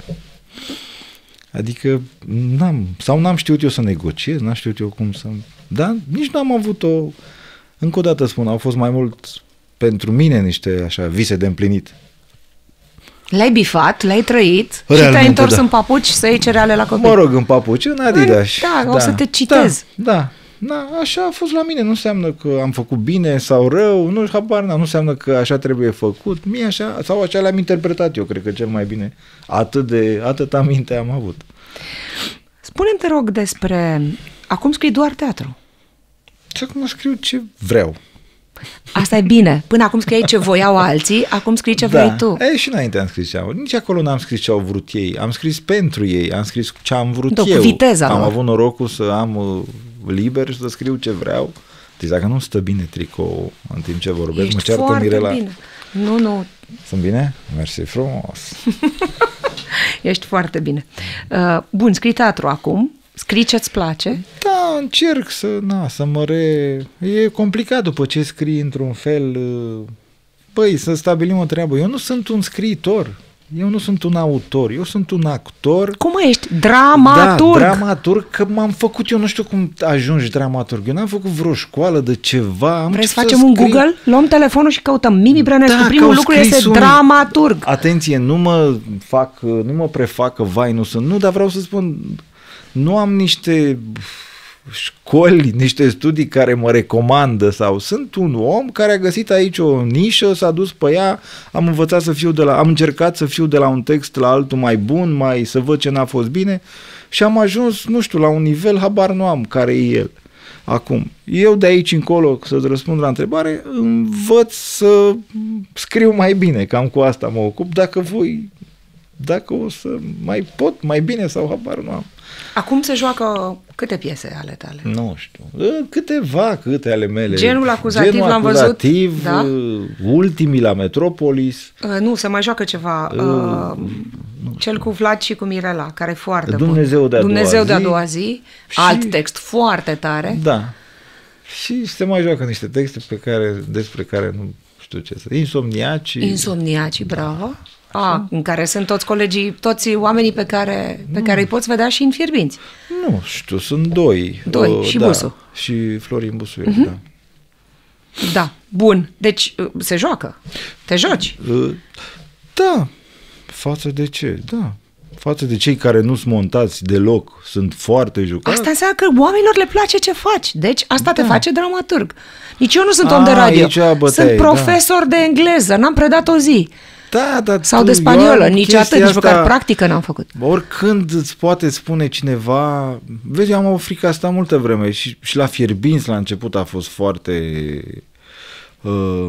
Adică n-am, sau n-am știut eu să negociez, n-am știut eu cum să... Dar nici n-am avut o... Încă o dată spun, au fost mai mult pentru mine niște așa vise de împlinit. L-ai bifat, l-ai trăit Realmente, și te-ai întors da. în papuci să iei cereale la copii. Mă rog, în papuci, în Adidas. Da, o să te citez. Da, da, da, așa a fost la mine. Nu înseamnă că am făcut bine sau rău, nu, habar n-am, nu înseamnă că așa trebuie făcut. Mie așa, sau așa le-am interpretat eu, cred că cel mai bine. Atât de, atâta minte am avut. Spune-mi, te rog, despre... Acum scrii doar teatru. Și acum scriu ce vreau. Asta e bine. Până acum scriei ce voiau alții, acum scrii ce vrei da. tu. E, și înainte am scris ce am. Nici acolo n-am scris ce au vrut ei. Am scris pentru ei. Am scris ce am vrut Do, eu. viteza am lor. avut norocul să am uh, liber și să scriu ce vreau. Deci dacă nu stă bine tricou în timp ce vorbesc, Ești mă ceartă foarte Mirela. bine. Nu, nu. Sunt bine? Mersi frumos. Ești foarte bine. Uh, bun, scrii teatru acum. Scrii ce-ți place. Da, încerc să, na, să mă re... E complicat după ce scrii într-un fel... Băi, să stabilim o treabă. Eu nu sunt un scriitor. Eu nu sunt un autor. Eu sunt un actor. Cum ești? Dramaturg. Da, dramaturg, că m-am făcut, eu nu știu cum ajungi dramaturg. Eu n-am făcut vreo școală de ceva. Am Vrei să să facem un scriu. Google? Luăm telefonul și căutăm Mimi Brănescu. Da, Primul că au lucru scris este unii. dramaturg. Atenție, nu mă fac, nu mă prefac că vai nu sunt. Nu, dar vreau să spun, nu am niște școli, niște studii care mă recomandă sau sunt un om care a găsit aici o nișă, s-a dus pe ea, am învățat să fiu de la, am încercat să fiu de la un text la altul mai bun, mai să văd ce n-a fost bine și am ajuns, nu știu, la un nivel, habar nu am care e el. Acum, eu de aici încolo, să-ți răspund la întrebare, învăț să scriu mai bine, cam cu asta mă ocup, dacă voi, dacă o să mai pot mai bine sau habar nu am. Acum se joacă câte piese ale tale? Nu știu. Câteva, câte ale mele. Genul acuzativ Genul l-am acuzativ, văzut. Da? Ultimii la Metropolis. Uh, nu, se mai joacă ceva. Uh, uh, cel cu Vlad și cu Mirela, care e foarte Dumnezeu bun. de-a Dumnezeu doua de-a zi. doua zi. Și... Alt text foarte tare. Da. Și se mai joacă niște texte pe care, despre care nu știu ce să... Insomniacii. Insomniacii, bravo. A, în care sunt toți colegii, toți oamenii pe care, pe care îi poți vedea și în Fierbinți. Nu știu, sunt doi. Doi, uh, și da, Busu. Și Florin Busuiu, Uh-huh. da. Da, bun. Deci se joacă. Te joci. Uh, da. Față de ce? Da. Față de cei care nu sunt montați deloc, sunt foarte jucați. Asta înseamnă că oamenilor le place ce faci. Deci asta Da. te face dramaturg. Nici eu nu sunt A, om de radio. aici a bătaie, Sunt profesor de engleză. N-am predat o zi. Da, dar Sau tu, de spaniolă. eu am Nici chestia atât, nici asta- măcar practică n-am făcut. Oricând îți poate spune cineva, vezi, eu am o frică asta multă vreme și, și la Fierbinți la început a fost foarte... Uh,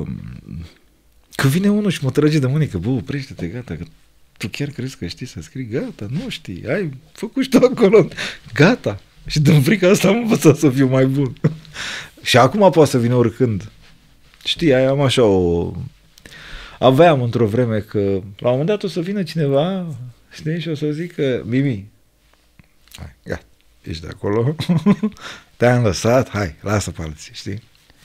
că vine unul și mă trage de mâini, că bă, oprește-te, gata, că tu chiar crezi că știi să scrii? Gata, nu știi, ai făcut și tu acolo, gata. Și din frica asta am învățat să fiu mai bun. Și acum poate să vină oricând. Știi, am așa o... Aveam într-o vreme că la un moment dat o să vină cineva, știi, și o să zică, Mimi, hai, gata, ești de acolo, te-am lăsat, hai, lasă pe alții, știi?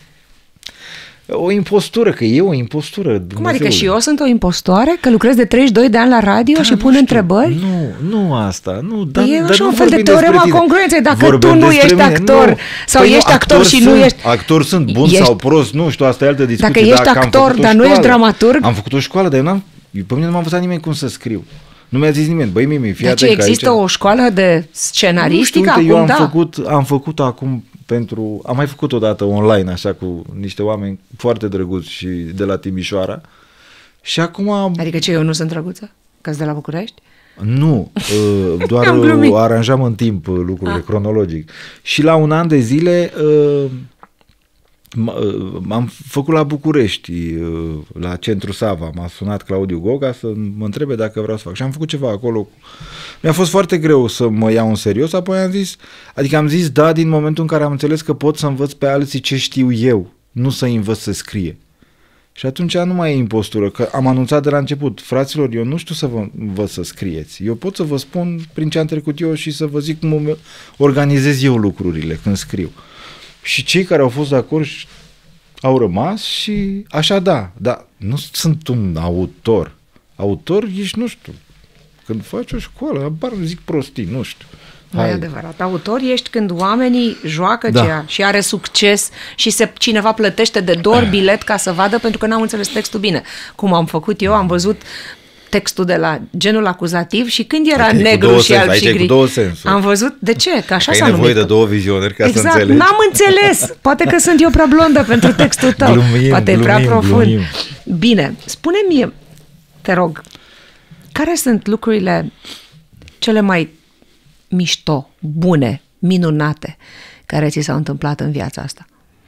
O impostură, că e o impostură. Cum Dumnezeule. adică și eu sunt o impostoare? Că lucrez de treizeci și doi de ani la radio Da, și nu pun știu. întrebări? Nu, nu asta. Nu, dar, Păi e dar așa nu un fel de vorbim teorema despre tine. congruenței. Dacă Vorbim tu nu despre ești mine. actor Nu. sau Păi ești nu, actor și sunt, nu ești... Actori sunt buni Ești- sau prost, nu știu, asta e altă discuție. Dacă ești Dacă am actor, făcut o dar nu ești școală, dramaturg? Am făcut o școală, dar eu n-am... Pe mine nu m-a învățat nimeni cum să scriu. Nu mi-a zis nimeni, băi Mimi, fii Dar ce, atent că există aici... o școală de Nu scenaristică? știu, uite, Acum, eu am da. făcut, am făcut acum pentru... Am mai făcut odată online, așa, cu niște oameni foarte drăguți și de la Timișoara. Și acum... Adică ce, eu nu sunt drăguță? Că de la București? Nu, uh, doar Am glumit. uh, aranjam în timp uh, lucrurile, Ah. cronologic. Și la un an de zile uh, m- uh, m-am făcut la București, uh, la Centru Sava. M-a sunat Claudiu Goga să mă întrebe dacă vreau să fac. Și am făcut ceva acolo. Mi-a fost foarte greu să mă iau în serios, apoi am zis, adică am zis da din momentul în care am înțeles că pot să învăț pe alții ce știu eu, nu să învăț să scrie. Și atunci nu mai e impostură, că am anunțat de la început, fraților, eu nu știu să vă, vă să scrieți. Eu pot să vă spun prin ce am trecut eu și să vă zic cum organizez eu lucrurile când scriu. Și cei care au fost de acord au rămas și așa da, dar nu sunt un autor. Autor ești, nu știu, când faci o școală, abar zic prostii, nu știu. Nu e adevărat. Autor ești când oamenii joacă Da. ceea și are succes și se, cineva plătește de două ori bilet ca să vadă pentru că n-am înțeles textul bine. Cum am făcut eu, am văzut textul de la genul acuzativ și când era Aici e cu negru două și sens- alb aici și e cu gri, două sensuri. am văzut, de ce? Că așa Că s-a ai numit. nevoie de două vizionări ca Exact, să înțelegi. n-am înțeles. Poate că sunt eu prea blondă pentru textul tău. Glumim, Poate e prea glumim, profund. glumim. Bine, spune-mi, te rog, care sunt lucrurile cele mai mișto, bune, minunate care ți s-au întâmplat în viața asta?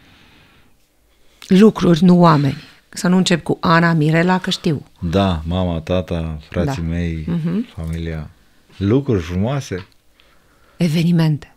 Lucruri, nu oameni. Să nu încep cu Ana, Mirela, că știu. Da, mama, tata, frații Da. mei, Mhm. familia. Lucruri frumoase. Evenimente.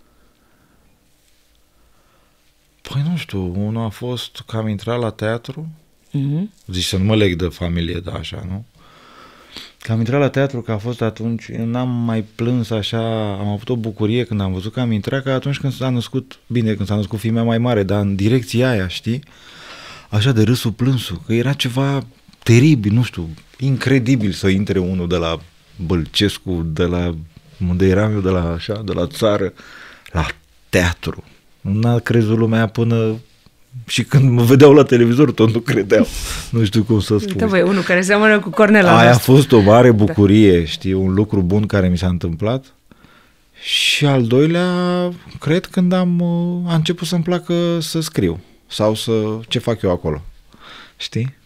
Păi nu știu, unul a fost că am intrat la teatru, Mhm. zici să nu mă leg de familie, da, așa, nu? Că am intrat la teatru, că a fost atunci, eu n-am mai plâns așa, am avut o bucurie când am văzut că am intrat, că atunci când s-a născut, bine, când s-a născut fiul meu mai mare, dar în direcția aia, știi? Așa de râsul plânsul, că era ceva teribil, nu știu, incredibil să intre unul de la Bălcescu, de la unde eram eu, de la așa, de la țară, la teatru. N-a crezut lumea până și când mă vedeau la televizor tot nu credeau. Nu știu cum să spun. Uite, băi, unul care seamănă cu Cornel. Aia a fost o mare bucurie, da. Știi, un lucru bun care mi s-a întâmplat. Și al doilea, cred când am uh, a început să-mi placă să scriu sau să ce fac eu acolo. Știi?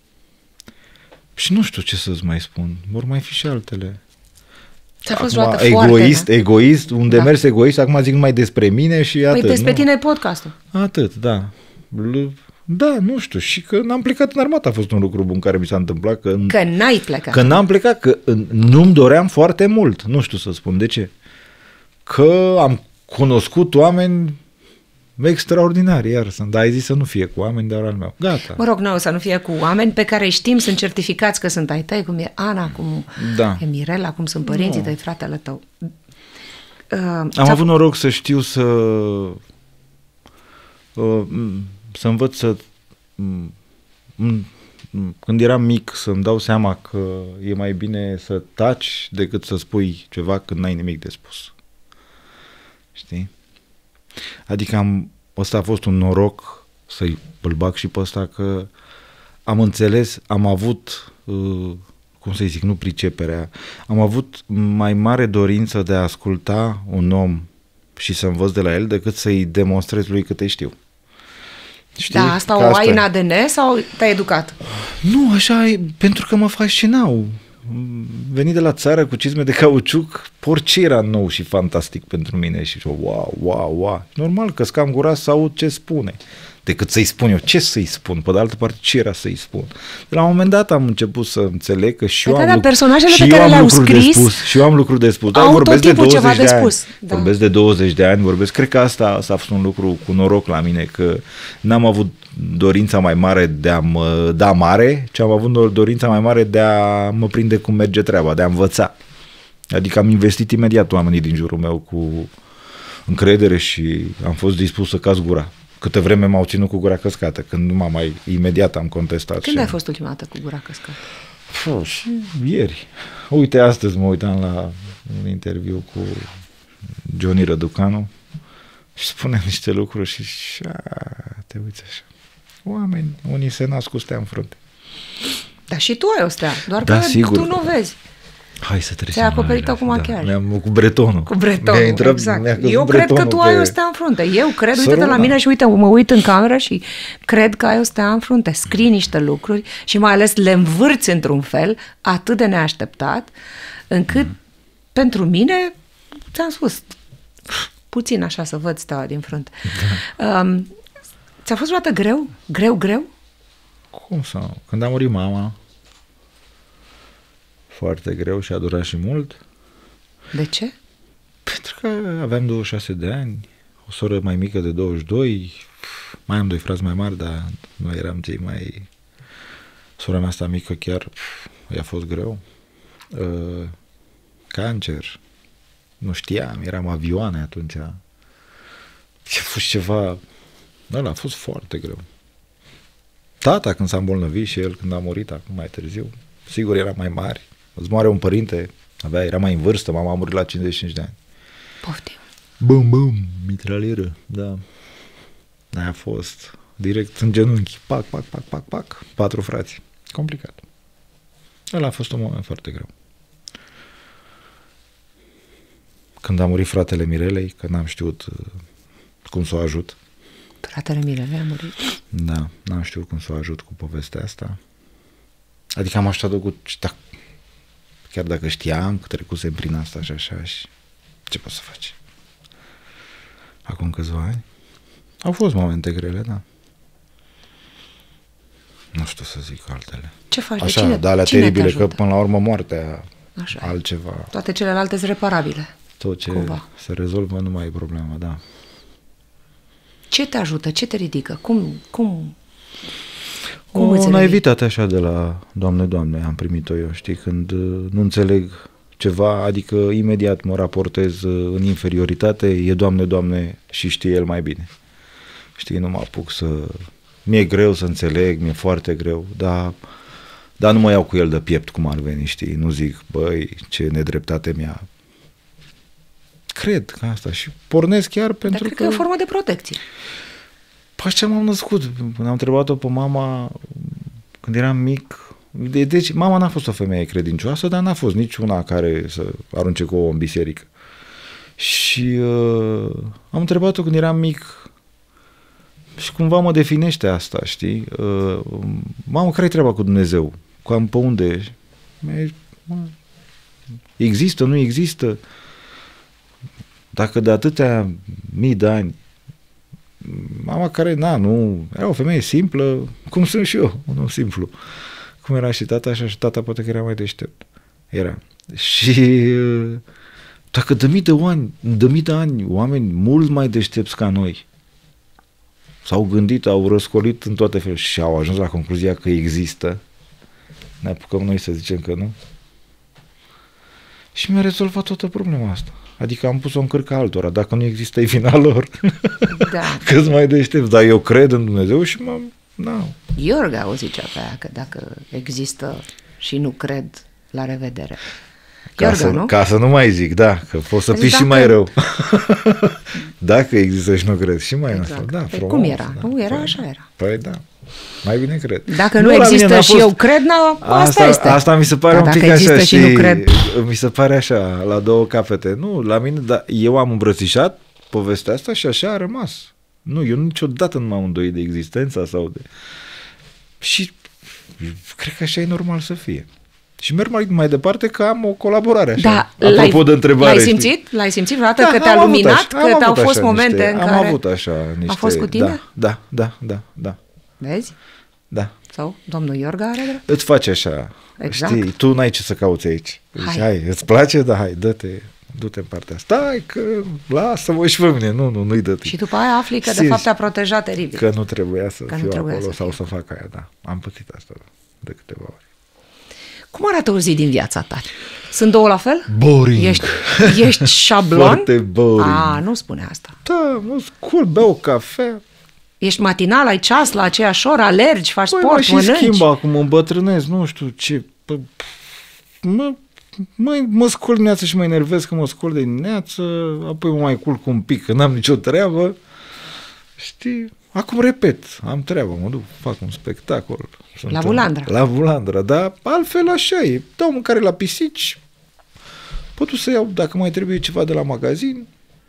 Și nu știu ce să-ți mai spun. Vor mai fi și altele. Ți-a fost Acum, luată egoist, foarte, egoist, un Da. demers egoist, acum zic numai despre mine și da? atât. Păi despre nu? tine e podcastul. Atât, da. L- Da, nu știu. Și că n-am plecat în armată a fost un lucru bun care mi s-a întâmplat. Că, Că n-ai plecat. că n-am plecat, că nu-mi doream foarte mult. Nu știu să spun de ce. Că am cunoscut oameni extraordinari, iar sunt. Dar ai zis să nu fie cu oameni, dar al meu. Gata. Mă rog, nu, să nu fie cu oameni pe care știm, sunt certificați că sunt ai tăi, cum e Ana, cum Da. e Mirela, cum sunt părinții Nu. tăi, fratele tău. Uh, Am ți-a- avut noroc să știu să uh, să învăț să m- m- când eram mic să-mi dau seama că e mai bine să taci decât să spui ceva când n-ai nimic de spus. Știi? Adică am, ăsta a fost un noroc să-i îl bag și pe ăsta că am înțeles, am avut uh, cum să-i zic, nu priceperea, am avut mai mare dorință de a asculta un om și să învăț de la el decât să-i demonstrez lui câte știu. Știi? Da, asta Că o ai e. în A D N sau te-ai educat? Nu, așa e, pentru că mă fascinau. Venit de la țară cu cizme de cauciuc, orice era nou și fantastic pentru mine și wow, wow, wow. Normal că scam gura să aud ce spune, decât să-i spun eu. Ce să-i spun? Pe de altă parte, ce era să-i spun? De la un moment dat am început să înțeleg că și eu Da, am, da, luc- personajele și pe eu care am le-au lucruri de scris spus. Și eu am lucruri de spus. Dar au tot vorbesc de timpul ceva douăzeci de de ani. spus, da. Vorbesc de douăzeci de ani, vorbesc. Cred că asta, asta a fost un lucru cu noroc la mine, că n-am avut dorința mai mare de a mă da mare, ci am avut dorința mai mare de a mă prinde cum merge treaba, de a învăța. Adică am investit imediat oamenii din jurul meu cu încredere și am fost dispus să caz gura. Câte vreme m-au ținut cu gura căscată, când nu m-am mai, imediat am contestat. Când și ai fost ultima dată cu gura căscată? Puh, și ieri. Uite, astăzi mă uitam la un interviu cu Johnny Răducanu și spune niște lucruri și, și a, te uiți așa. Oameni, unii se nasc cu stea în frunte. Dar și tu ai o stea, doar Da, că sigur. tu nu vezi. Hai să trecem. Ți-ai acoperit-o la- cu machiaj. Da, mi-am, cu bretonul. Cu bretonul, Mi-a intrat, exact. mi-a căzut Eu cred că tu bretonul ai pe- o stea în frunte. Eu cred, Să uite-te la rămână. mine și uite, mă uit în cameră și cred că ai o stea în frunte. Scrii niște lucruri și mai ales le învârți într-un fel atât de neașteptat, încât Mm. pentru mine, ți-am spus, puțin așa să văd steaua din frunte. Da. Um, ți-a fost vreodată greu? Greu, greu? Cum să nu? Când a murit mama, foarte greu și a durat și mult, De ce? pentru că aveam douăzeci și șase de ani, o soră mai mică de douăzeci și doi, mai am doi frați mai mari, dar noi eram cei mai Sora mea asta mică chiar pf, i-a fost greu. Uh, cancer. Nu știam, eram avioane atunci. A fost ceva... Ăla a fost foarte greu. Tata când s-a îmbolnăvit și el când a murit acum mai târziu, sigur era mai mari. Îți moare un părinte, avea, era mai în vârstă, mama a murit la cincizeci și cinci de ani. Poftim. Bum, bum, mitralieră, da. Aia a fost direct în genunchi, pac, pac, pac, pac, pac, patru frați. Complicat. Ăla a fost un moment foarte greu. Când a murit fratele Mirelei, că n-am știut uh, cum să o ajut. Fratele Mirelei a murit? Da, n-am știut cum să o ajut cu povestea asta. Adică am așteptat cu... Da, chiar dacă știam că trecusem prin asta și așa și ce poți să faci? Acum câțiva ani. Au fost momente grele, da. Nu știu să zic altele. Ce faci? Așa, cine, dar alea cine teribile, că până la urmă moartea, așa altceva. Toate celelalte sunt reparabile. Tot ce cumva. Se rezolvă nu mai e problema, da. Ce te ajută? Ce te ridică? Cum? cum Cum o naivitate așa de la Doamne, Doamne, am primit-o eu, știi, când uh, nu înțeleg ceva, adică imediat mă raportez uh, în inferioritate, e Doamne, Doamne și știe El mai bine. Știi, nu mă apuc să... Mi-e greu să înțeleg, mi-e foarte greu, dar, dar nu mă iau cu el de piept cum ar veni, știi, nu zic, băi, ce nedreptate mi-a... Cred că asta și pornesc chiar pentru dar cred că... că e o formă de protecție. Păi ce m-am născut? Când am întrebat-o pe mama când eram mic. De, deci mama n-a fost o femeie credincioasă, dar n-a fost nici una care să arunce cu ouă în biserică. Și uh, am întrebat-o când eram mic și cumva mă definește asta, știi? Uh, mamă, care-i treaba cu Dumnezeu? Cam pe unde ești? Există, nu există? Dacă de atâtea mii de ani mama care, na, nu, era o femeie simplă, cum sunt și eu, unul simplu. Cum era și tata, așa și tata poate că era mai deștept. Era. Și dacă de mii de ani, de mii de ani, oameni mult mai deștepți ca noi s-au gândit, au răscolit în toate felurile și au ajuns la concluzia că există, ne apucăm noi să zicem că nu. Și mi-a rezolvat toată problema asta. Adică am pus-o în cârca altora. Dacă nu există, e vina lor. Da. Că-ți mai deștept. Dar eu cred în Dumnezeu și mă... No. Iorga o zicea pe aia, că dacă există și nu cred, la revedere. Ca, Iorga, să, nu? ca să nu mai zic, da, că poți să Deci piși dacă... și mai rău. Dacă există și nu cred, și mai exact. nasol. Da, păi frumos, cum era? Da. Nu, era păi, așa era. Păi da, mai bine cred. Dacă nu, nu există și fost... eu cred, na, asta, asta este. Asta mi se pare da, un pic așa, și și nu cred... mi se pare așa, la două capete. Nu, la mine, dar eu am îmbrățișat povestea asta și așa a rămas. Nu, eu niciodată nu m-am îndoit de existența sau de... Și cred că așa e normal să fie. Și merg mai, mai departe că am o colaborare așa. Da, apropo de întrebare. L-ai simțit? Știi? L-ai simțit vreodată da, că te-a luminat? Așa, că au fost momente niște, în am care... Am avut așa niște... A fost cu tine? Da, da, da, da. Vezi? Da. Sau domnul Iorga are drept? Îți face așa. Exact. Știi, tu n-ai ce să cauți aici. Deci, hai. hai, îți place? Da, hai, dă-te, du-te în partea asta. Stai că lasă-mă și pe mine. Nu, nu, nu-i dă. Și după aia afli că Sis, de fapt te-a protejat teribil. Că nu trebuia să că fiu trebuia acolo să sau fiu. să fac aia, da. Am pățit asta da, de câteva ori. Cum arată o zi din viața ta? Sunt două la fel? Boring. Ești, ești șablon? Foarte boring. A, nu spune asta. Da, mă scul, beau o cafea. Ești matinal, ai ceas la aceeași oră, alergi, faci Păi, sport, mă, mănânci? și schimbă acum, îmbătrânesc, nu știu ce. Pă, mă, mă, mă scol dimineața și mă enervez că mă scol de dimineață, apoi mă mai culc un pic, că n-am nicio treabă. Știi? Acum repet, am treabă, mă duc, fac un spectacol. La Bulandra. La Bulandra, dar altfel așa e. Dau mâncare la pisici, pot să iau, dacă mai trebuie ceva de la magazin.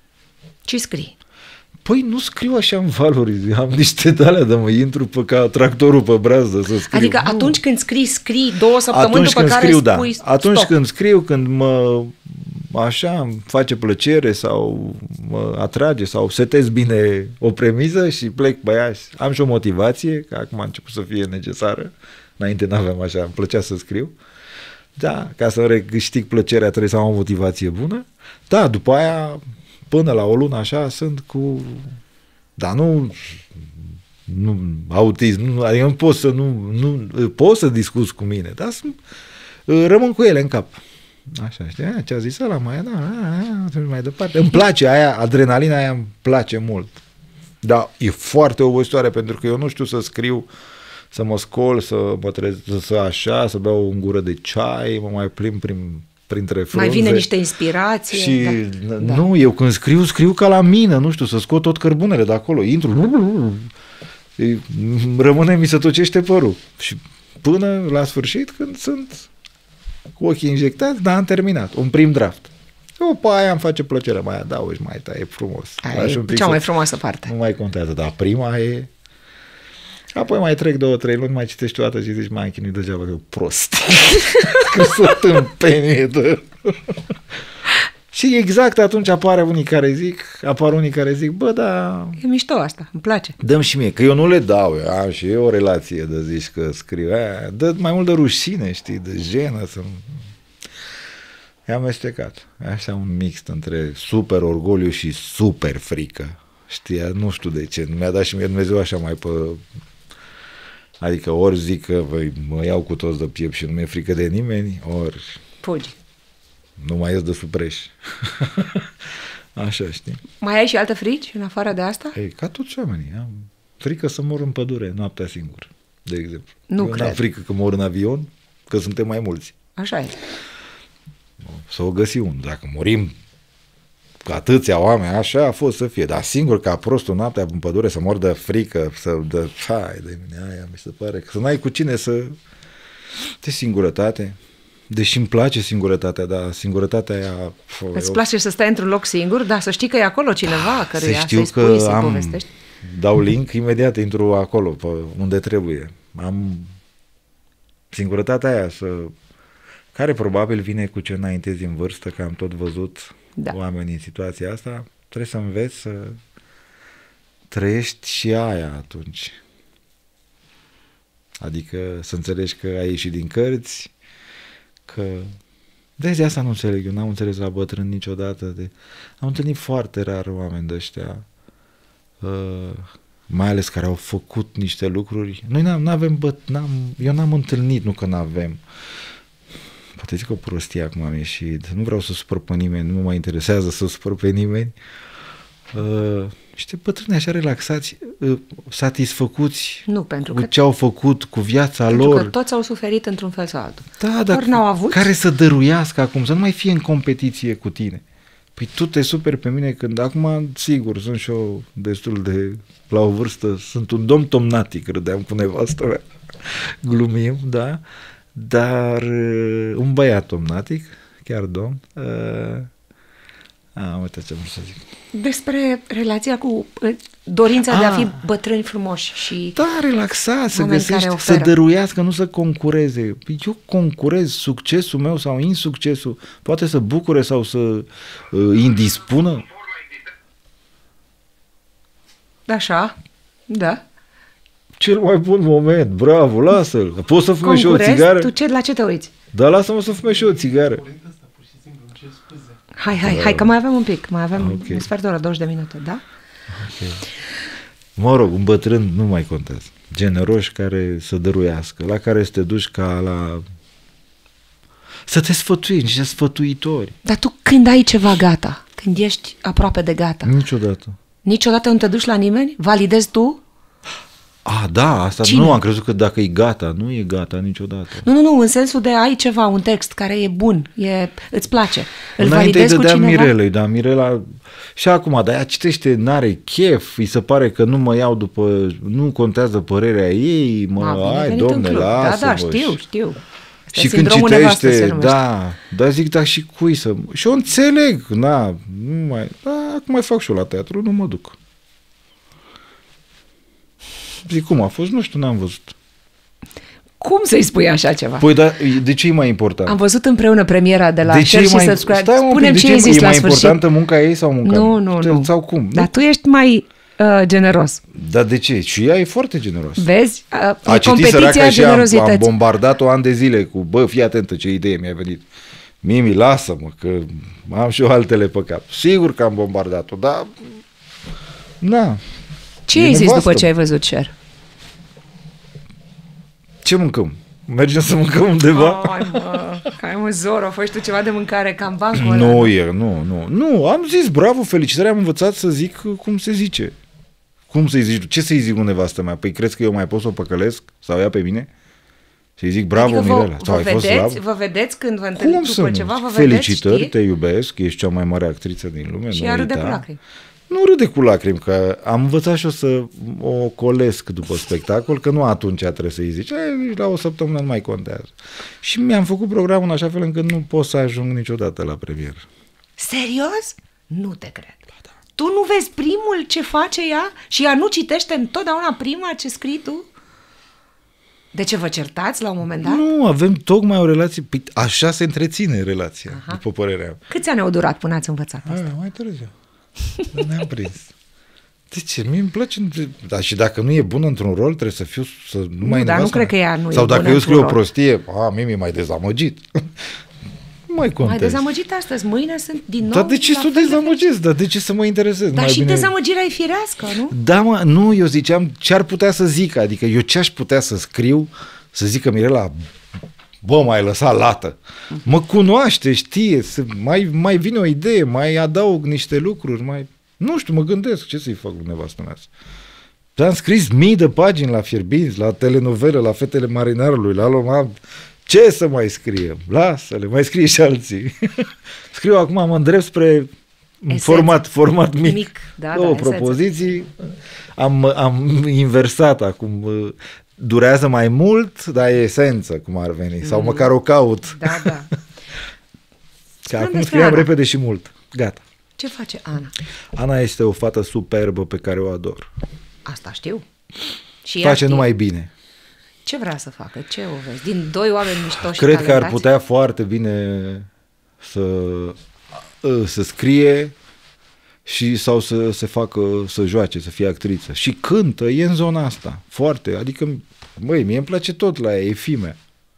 Ce scrii? Păi nu scriu așa în valori, am niște de-alea de mă intru pe ca tractorul pe brazdă să scriu. Adică nu. Atunci când scrii, scrii două săptămâni atunci după când care scriu, spui da. Atunci stop. când scriu, când mă așa îmi face plăcere sau mă atrage sau setez bine o premiză și plec pe ea. Am și o motivație, că acum a început să fie necesară. Înainte n-aveam așa, îmi plăcea să scriu. Da, ca să recâștig plăcerea trebuie să am o motivație bună. Da, după aia până la o lună așa sunt cu... Dar nu nu, autism, nu, adică nu pot să nu, nu pot să discuți cu mine, dar sunt, rămân cu ele în cap. Așa, știi, ce a zis ăla, mai, da, da, mai departe. Îmi place aia, adrenalina aia îmi place mult. Dar e foarte obositoare pentru că eu nu știu să scriu, să mă scol, să mă trez, să așa, să beau o gură de ceai, mă mai plimb prin, printre frunze. Mai vine niște inspirație. Și da. nu, eu când scriu, scriu ca la mină, nu știu, să scot tot cărbunele de acolo, intru, rămâne, mi se tocește părul. Și până la sfârșit, când sunt cu ochii injectați, dar am terminat, un prim draft. După aia îmi face plăcere, mai adaugi, mai taie frumos. Aia e cea mai frumoasă parte. Nu mai contează, dar prima e... Apoi mai trec două, trei luni, mai citești o dată și zici, mai chinuit degeaba că e prost. Că să tâmpenie de... Și exact atunci apare unii care zic, apar unii care zic, bă, da... E mișto asta, îmi place. Dăm și mie, că eu nu le dau, eu am și eu o relație de zici că scriu, aia, dă mai mult de rușine, știi, de jenă, să... E amestecat. Așa un mix între super orgoliu și super frică. Știi, nu știu de ce. Mi-a dat și mie Dumnezeu așa mai pe... Adică ori zic că băi, mă iau cu toți de piept și nu mi-e frică de nimeni, ori... Fugi. Nu mai ies de supreș. Așa, știi? Mai ai și alte frici în afară de asta? Ei, ca toți oamenii. Am frică să mor în pădure noaptea singur, de exemplu. Nu eu cred. n-am frică că mor în avion, că suntem mai mulți. Așa e. Să o găsim. Dacă murim cu atâția oameni, așa a fost să fie. Dar singur ca prostul noaptea în pădure să mor de frică, să de... Hai de mine, aia mi se pare. Că să n-ai cu cine să... De singurătate. Deși îmi place singurătatea, dar singurătatea aia... Îți eu... place să stai într-un loc singur, dar să știi că e acolo cineva ah, căruia să știu să-i spui, că să-i am, povestești. Dau link, imediat intru acolo, pe unde trebuie. Am singurătatea aia să... care probabil vine cu ce înaintezi în vârstă, că am tot văzut da. oameni în situația asta, trebuie să înveți să trăiești și aia atunci. Adică să înțelegi că ai ieșit din cărți, că... Vezi, asta nu înțeleg, eu n-am înțeles la bătrân niciodată. De... Am întâlnit foarte rar oameni de ăștia, uh, mai ales care au făcut niște lucruri. Noi n-am, n-avem băt... n-am... eu n-am întâlnit, nu că n-avem. Poate zic o prostie acum am ieșit, nu vreau să supăr pe nimeni, nu mă mai interesează să supăr pe nimeni. Uh, niște bătrâni așa relaxați, uh, satisfăcuți nu, pentru cu că, ce au făcut, cu viața pentru lor. Pentru că toți au suferit într-un fel sau altul. Da, dar ori n-au avut. Care să dăruiască acum, să nu mai fie în competiție cu tine. Păi tu te superi pe mine când acum, sigur, sunt și eu destul de, la o vârstă, sunt un domn tomnatic, râdeam cu nevastă mea, glumim, da, dar uh, un băiat tomnatic, chiar domn, uh, a, uite ce vreau să zic. Despre relația cu dorința a, de a fi bătrâni frumoși și da, relaxat, să găsești, să dăruiască, nu să concureze. Eu concurez succesul meu sau insuccesul, poate să bucure sau să uh, indispună. Așa, da. Cel mai bun moment, bravo, lasă-l. Poți să fumezi și o țigară? Tu ce, la ce te uiți? Da, lasă-mă să fumezi și o țigară. Hai, hai, hai, că mai avem un pic, mai avem okay. un sfert de oră, douăzeci de minute, da? Okay. Mă rog, un bătrân nu mai contează. Generoși care să dăruiască, la care să te duci ca la... Să te sfătui, niște sfătuitori. Dar tu când ai ceva gata, când ești aproape de gata? Niciodată. Niciodată nu te duci la nimeni? Validezi tu? Ah, da, asta Cine? Nu, am crezut că dacă e gata, nu e gata niciodată. Nu, nu, nu, în sensul de ai ceva, un text care e bun, e, îți place. Îl Înainte validezi îi cu cineva? Mirelei, da, Mirela și acum, dar ea citește, n-are chef, îi se pare că nu mă iau după, nu contează părerea ei, mă, A, ai, domne, lasă. Da, da, știu, știu. Asta și când citește, da, dar zic, da, și cui să... Și eu înțeleg, na, nu mai, da, acum mai fac și eu la teatru, nu mă duc. Zic, cum a fost? Nu știu, n-am văzut. Cum să-i spui așa ceva? Păi, dar de ce e mai important? Am văzut împreună premiera de la Cer și Subscribe. Spune-mi ce ai zis la sfârșit. E mai importantă munca ei sau munca Nu, nu, nu. Sau cum? Dar tu ești mai uh, generos. Dar de ce? Și ea e foarte generos. Vezi? Uh, a citit săraca și am, am bombardat-o bombardat-o ani de zile cu, bă, fii atentă ce idee mi-a venit. Mimi, lasă-mă, că am și eu altele pe cap. Sigur că am bombardat-o, dar... Na... Ce E ai zis nevastă. după ce ai văzut Cher? Ce mâncăm? Mergem să mâncăm undeva? Ai, mă, hai mă, Zoro, faci tu ceva de mâncare ca în bancul ăla. Nu, e, nu, nu. Nu, am zis, bravo, felicitări, am învățat să zic cum se zice. Cum să-i zici? Ce să-i zic unde nevastă mea? Păi crezi că eu mai pot să o păcălesc? Sau ea pe mine? Și-i zic, bravo, adică Mirela. vă, Sau vă, ai fost vedeți, slab? vă vedeți când vă întâlniți după Cum ceva, să vă nu? vedeți, Felicitări, știi? te iubesc, ești cea mai mare actriță din lume. Și nu ea râde uita. cu lacrimi. Nu râde cu lacrimi, că am învățat și o să o colesc după spectacol, că nu atunci trebuie să-i zici, "Ei, la o săptămână nu mai contează." Și mi-am făcut programul în așa fel încât nu pot să ajung niciodată la premieră. Serios? Nu te cred. Tu nu vezi primul ce face ea și ea nu citește întotdeauna prima ce scrii tu? De ce vă certați la un moment dat? Nu, avem tocmai o relație, păi, așa se întreține relația, Aha. după părerea mea. Câți ani au durat până ați învățat asta? Aia, mai târziu. Ne-am prins. De ce? Mie îmi place. Da, și dacă nu e bună într-un rol, trebuie să fiu. Să nu, Nu, mai dar nu cred că ea nu e Sau dacă bună eu scriu o într-un rol. prostie, a, Mimi e mai dezamăgit. Nu mai Mai contează. dezamăgit astăzi, mâine sunt din nou. Dar de ce la să o fel de dezamăgesc? Dar de ce să mă interesez? Dar Mai și bine... dezamăgirea e firească, nu? Da, mă, nu, eu ziceam ce ar putea să zic. Adică eu ce aș putea să scriu, să zică Mirela, bă, m-ai lăsat lată. Mă cunoaște, știe, să, mai, mai vine o idee, mai adaug niște lucruri, mai... Nu știu, mă gândesc ce să-i fac cu nevastă mea. Dar am scris mii de pagini la Fierbinți, la telenovele, la Fetele Marinarului, la Loma. Ce să mai scriem? Lasă-le, mai scrie și alții. Scriu acum, mă îndrept spre format, format mic. mic. Da, Două da, propoziții. Am, am inversat acum. Durează mai mult, dar e esență, cum ar veni. Mm. Sau măcar o caut. Da, da. Că acum scriam Ana. repede și mult. Gata. Ce face Ana? Ana este o fată superbă pe care o ador. Asta știu. Și face știe. numai bine. Ce vrea să facă? Ce o vezi? Din doi oameni mișto și Cred talentați? că ar putea foarte bine să, să scrie și sau să se facă, să joace, să fie actriță. Și cântă, e în zona asta. Foarte. Adică, măi, mie îmi place tot la ea, e fimea.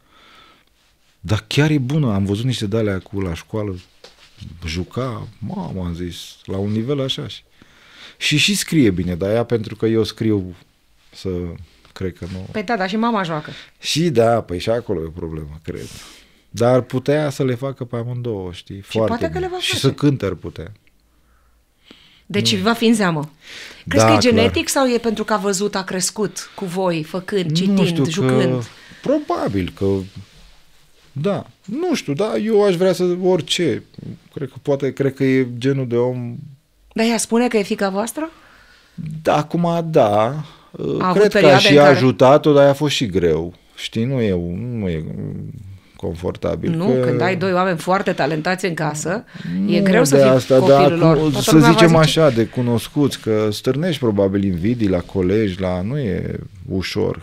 Dar chiar e bună. Am văzut niște de-alea cu la școală. Juca, mamă, am zis, la un nivel așa. Și, și și scrie bine, dar ea pentru că eu scriu să... Cred că nu. Păi da, dar și mama joacă. Și da, păi și acolo e o problemă, cred. Dar ar putea să le facă pe amândouă, știi? Și foarte poate bine. că le va face. Și să cânte ar putea. Deci nu. va fi în zeamă. Crezi Da, că e genetic clar. sau e pentru că a văzut, a crescut cu voi, făcând, Nu citind, știu jucând? Că, probabil că... Da, nu știu, da, eu aș vrea să orice. Cred că poate, cred că e genul de om... Dar ea spune că e fiica voastră? Da, acum da. A Cred că a avut și în care... ajutat-o, dar a fost și greu. Știi, nu e, nu e confortabil. Nu, că... când ai doi oameni foarte talentați în casă, nu e greu să de fii asta, copilul da, lor. cu, Toată să lumea va zicem zice... așa, de cunoscuți, că stârnești probabil invidii la colegi, la nu e ușor.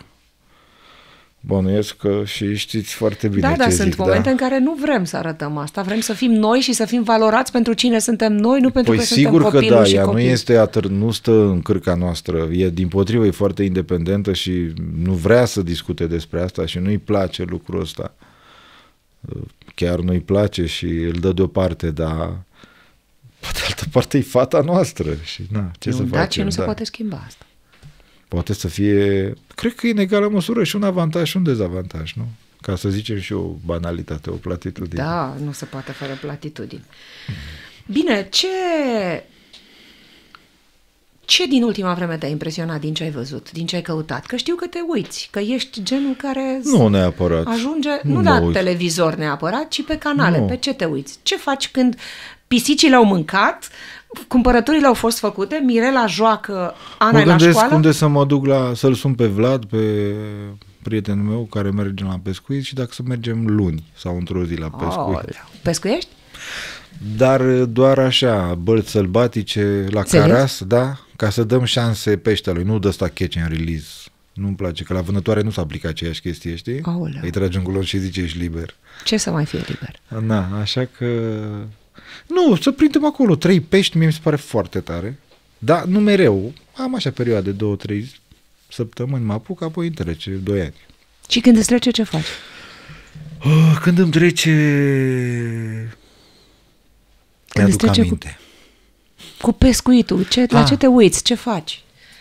Bănuiesc că și știți foarte bine Da, ce dar zic, sunt momente da. în care nu vrem să arătăm asta. Vrem să fim noi și să fim valorați pentru cine suntem noi, nu pentru Păi că sigur suntem că copilul da, și ea copil. nu este atâr, nu stă în cârca noastră, e dimpotrivă, e foarte independentă și nu vrea să discute despre asta și nu-i place lucrul ăsta. Chiar nu-i place și îl dă deoparte, dar pe de altă parte e fata noastră și na, ce e să un facem? dat și nu se da. poate schimba asta. Poate să fie, cred că e în egală măsură și un avantaj și un dezavantaj, nu? Ca să zicem și o banalitate, o platitudine. Da, nu se poate fără platitudini. Bine, ce... Ce din ultima vreme te-a impresionat din ce ai văzut, din ce ai căutat? Că știu că te uiți, că ești genul care Nu neapărat. ajunge, nu, Nu nu la mă uit. televizor neapărat, ci pe canale. Nu. Pe ce te uiți? Ce faci când pisicile au mâncat, cumpărăturile au fost făcute, Mirela joacă, Ana Mă e la gândesc școală? unde să mă duc la, să-l sun pe Vlad, pe prietenul meu care merge la pescuit și dacă să mergem luni sau într-o zi la pescuit. Aoleu. Pescuiești? Dar doar așa, bălți sălbatice, la Înțeles? caras, da? Ca să dăm șanse peștelui, nu de ăsta catch and release. Nu-mi place, că la vânătoare nu s-a aplicat aceeași chestie, știi? Aoleu. Îi tragi un culon și zice ești liber. Ce să mai fie liber? Na, așa că... Nu, să prindem acolo trei pești, mie mi se pare foarte tare. Dar nu mereu. Am așa perioade, două, trei săptămâni mă apuc, apoi îmi trece doi ani. Și când îți trece, ce faci? Oh, când îmi trece... Când îți Mi-aduc trece aminte. Cu pescuitul, ce, la Ah. ce te uiți, ce faci?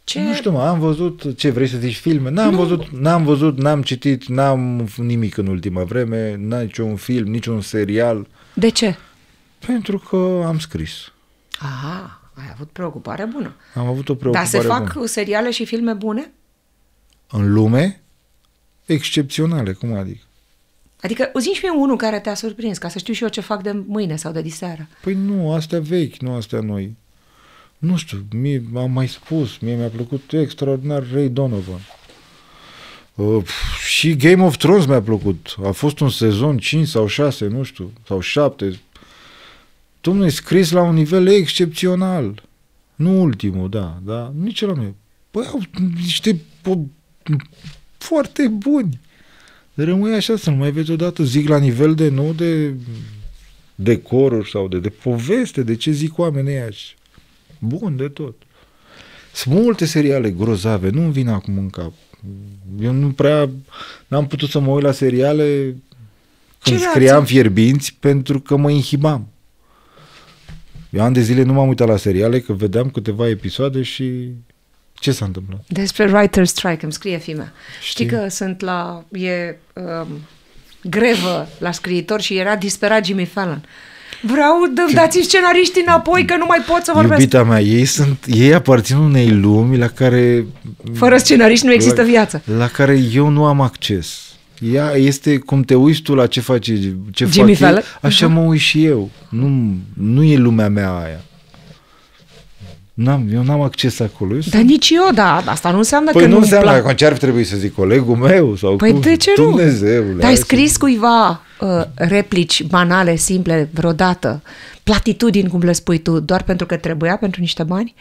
Ce? Nu știu, mă, am văzut, ce vrei să zici, filme? N-am Nu. văzut, n-am văzut, n-am citit, n-am nimic în ultima vreme, niciun film, niciun serial, De ce? pentru că am scris. Aha, ai avut preocupare bună. Am avut o Dar preocupare se fac bună. seriale și filme bune? În lume, excepționale, cum adică? Adică, zi și mie unul care te-a surprins, ca să știu și eu ce fac de mâine sau de diseară. Păi nu, astea vechi, nu astea noi. Nu știu, mie, am mai spus, mie mi-a plăcut extraordinar Ray Donovan. Uh, și Game of Thrones mi-a plăcut. A fost un sezon cinci sau șase, nu știu, sau șapte. Dom'le, scris la un nivel excepțional. Nu ultimul, da, da, nici la meu. Păi au niște po- foarte buni. Rămâi așa să nu mai vezi odată, zic la nivel de, nu de decoruri sau de, de poveste, de ce zic oamenii ăia. Bun de tot. Sunt multe seriale grozave, nu-mi vin acum în cap. Eu nu prea, n-am putut să mă uit la seriale când Ce scriam reacție? Fierbinți pentru că mă inhibam. Eu ani de zile nu m-am uitat la seriale, că vedeam câteva episoade și ce s-a întâmplat? Despre Writer's Strike, îmi scrie fimea. Știi, Știi. că sunt la... e um, grevă la scriitor și era disperat Jimmy Fallon. Vreau, dă- dați scenariștii înapoi că nu mai pot să vorbesc. Iubita mea, ei, sunt, ei aparțin unei lumi la care... Fără scenariști nu există la, viață. La care eu nu am acces. Ea este cum te uiți tu la ce face, ce Jimmy fac ei, Fallon? așa Uh-huh. mă uit și eu. Nu, nu e lumea mea aia. N-am, eu n-am acces acolo. Eu Dar sunt... nici eu, da, asta nu înseamnă Păi că nu nu-mi înseamnă plac. că ce ar trebui să zic colegul meu sau Păi cum? de ce nu? Dumnezeule. Dar ai scris cuiva uh, replici banale, simple, vreodată, platitudini, cum le spui tu, doar pentru că trebuia, pentru niște bani?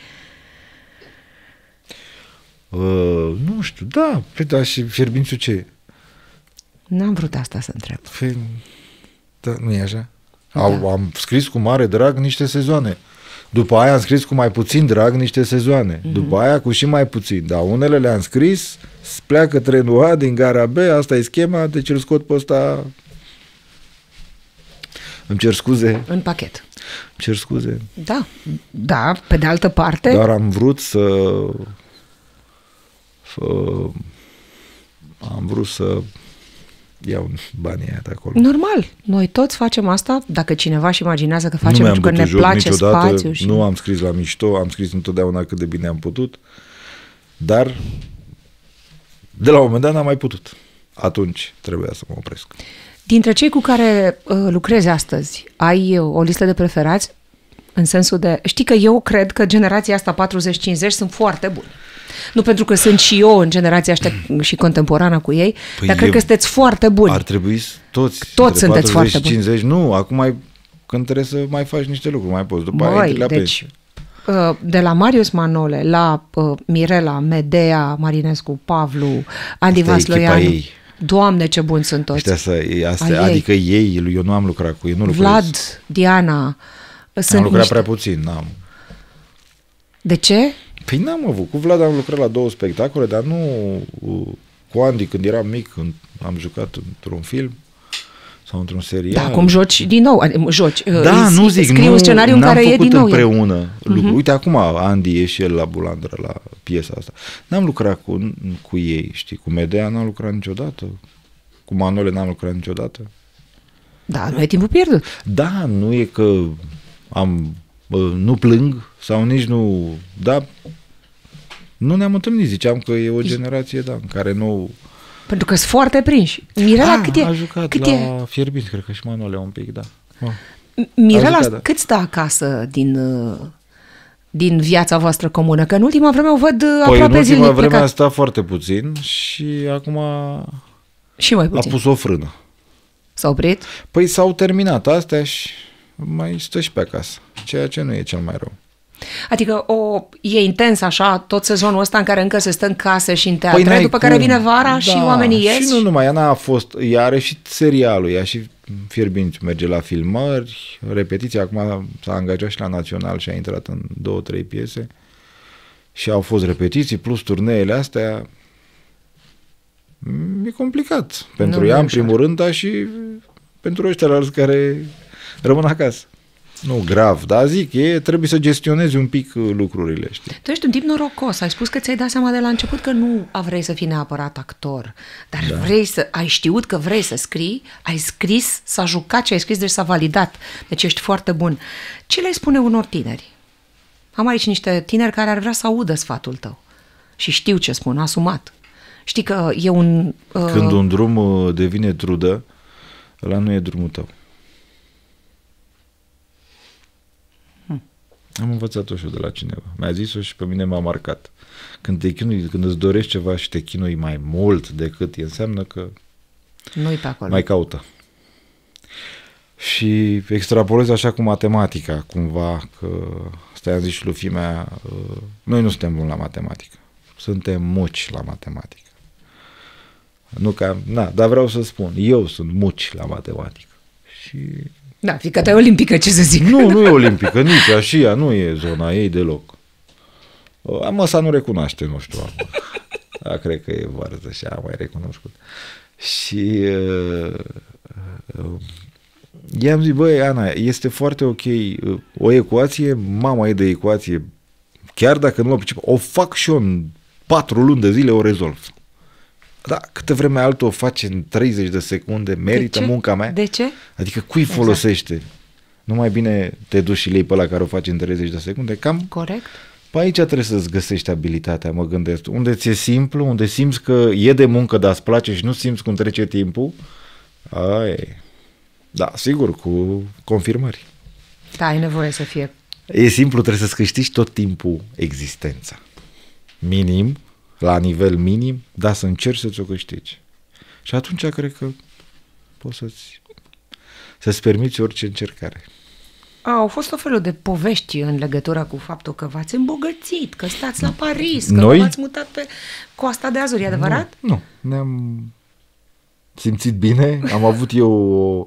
Uh, nu știu, da, pe da, și Fierbințiu ce e? N-am vrut asta să întreb. Păi, da, nu e așa? Da. Au, am scris cu mare drag niște sezoane. După aia am scris cu mai puțin drag niște sezoane. Mm-hmm. După aia cu și mai puțin. Dar unele le-am scris, pleacă trenul A din gara B, asta e schema, deci îl scot pe ăsta. Îmi cer scuze. În pachet. Îmi cer scuze. Da, da, pe de altă parte... Dar am vrut să... să am vrut să iau banii aia de acolo. Normal, noi toți facem asta, dacă cineva își imaginează că facem Nu mi-am pentru că ne bătut joc place niciodată, spațiu. Și... nu am scris la mișto, am scris întotdeauna cât de bine am putut, dar de la un moment dat n-am mai putut. Atunci trebuia să mă opresc. Dintre cei cu care uh, lucrezi astăzi, ai uh, o listă de preferați? În sensul de... Știi că eu cred că generația asta patruzeci cincizeci sunt foarte buni. Nu pentru că sunt și eu în generația asta și contemporană cu ei, Păi dar cred eu- că sunteți foarte buni. Ar trebui toți, Toți între sunteți patruzeci foarte și buni. cincizeci, nu, acum ai, când trebuie să mai faci niște lucruri, mai poți, după aia Măi, intri la deci, pensie. uh, de la Marius Manole, la uh, Mirela, Medea, Marinescu, Pavlu, Andy Asta e echipa Vasloianu. ei. Doamne, ce buni sunt toți. Astea, să, astea, Ai ei. adică ei, eu nu am lucrat cu ei, nu lucrez. Vlad, Diana, am sunt lucrat niște... prea puțin, n-am. De ce? Păi n-am avut. Cu Vlad am lucrat la două spectacole, dar nu uh, cu Andy când eram mic, când am jucat într-un film sau într-un serial. Da, acum joci din nou, adică joci. Da, îi- nu zic, scrii nu, un scenariu în n-am care e făcut din nou. împreună lucruri. Uite, acum Andy e și el la Bulandră, la piesa asta. N-am lucrat cu, cu ei, știi, cu Medea n-am lucrat niciodată, cu Manole n-am lucrat niciodată. Da, nu e timpul pierdut. Da, nu e că am, bă, nu plâng sau nici nu, da, nu ne-am întâlnit, ziceam că e o generație, da, în care nu... Pentru că sunt foarte prinși. Mirela, Ah, cât e? a jucat cât la e? Fierbinți, cred că și Manole un pic, da. Oh. Mirela, a jucat, da. cât stă acasă din, uh, din viața voastră comună? Că în ultima vreme o văd uh, Păi în aproape ultima zilnic vreme plecat. a stat foarte puțin și acum a Și mai puțin. pus o frână. S-a oprit? Păi s-au terminat astea și mai stă și pe acasă, ceea ce nu e cel mai rău. Adică o, e intens așa tot sezonul ăsta în care încă se stă în casă și în teatre, Păi n-ai după cum. care vine vara și Da, oamenii ies. Și nu numai, ea n-a fost, ea are și serialul, ea și Fierbinți merge la filmări, repetiții, acum s-a angajat și la Național și a intrat în două, trei piese și au fost repetiții plus turneele astea. E complicat pentru Nu, ea nu în ușor. primul rând, dar și pentru ăștia care rămân acasă. Nu grav, dar zic, e, trebuie să gestionezi un pic lucrurile, știi? Tu ești un tip norocos, ai spus că ți-ai dat seama de la început că nu vrei să fii neapărat actor, dar da. vrei să, ai știut că vrei să scrii, ai scris, s-a jucat ce ai scris, deci s-a validat, deci ești foarte bun. Ce le spune unor tineri? Am aici niște tineri care ar vrea să audă sfatul tău și știu ce spun, asumat. Știi că e un... Uh... Când un drum devine trudă, ăla nu e drumul tău. Hmm. Am învățat-o și eu de la cineva. Mi-a zis-o și pe mine m-a marcat. Când te chinui, când îți dorești ceva și te chinui mai mult decât e, înseamnă că nu-i pe acolo. Mai caută. Și extrapolez așa cu matematica, cumva, că stai am zis și lui fimea, noi nu suntem buni la matematică. Suntem muci la matematică. Nu ca, na, dar vreau să spun, eu sunt muci la matematică. Și... Da, fiică ta e olimpică, ce să zic. Nu, nu e olimpică, nici așa, nu e zona ei deloc. Măsa nu recunoaște, nu știu. Da, cred că e varză și a mai recunoscut. Și uh, uh, i-am zis, băi, Ana, este foarte ok, o ecuație, mama e de ecuație, chiar dacă nu o pricep, o fac și eu în patru luni de zile, o rezolv. Da, câtă vreme altă o face în treizeci de secunde, merită munca mea? De ce? Adică cui exact. Folosește? Nu mai bine te duci și lei pe ăla care o faci în treizeci de secunde? Cam... Corect. Pe aici trebuie să-ți găsești abilitatea, mă gândesc. Unde ți-e simplu, unde simți că e de muncă, dar îți place și nu simți cum trece timpul, ai... Da, sigur, cu confirmări. Da, ai nevoie să fie. E simplu, trebuie să-ți câștigi tot timpul existența. Minim, la nivel minim, dar să încerci să-ți o câștigi. Și atunci cred că poți să-ți, să-ți permiți orice încercare. Au fost o felul de povești în legătură cu faptul că v-ați îmbogățit, că stați la Paris, că Noi? v-ați mutat pe Coasta de Azur, e adevărat? Nu, nu. Ne-am simțit bine. Am avut eu o,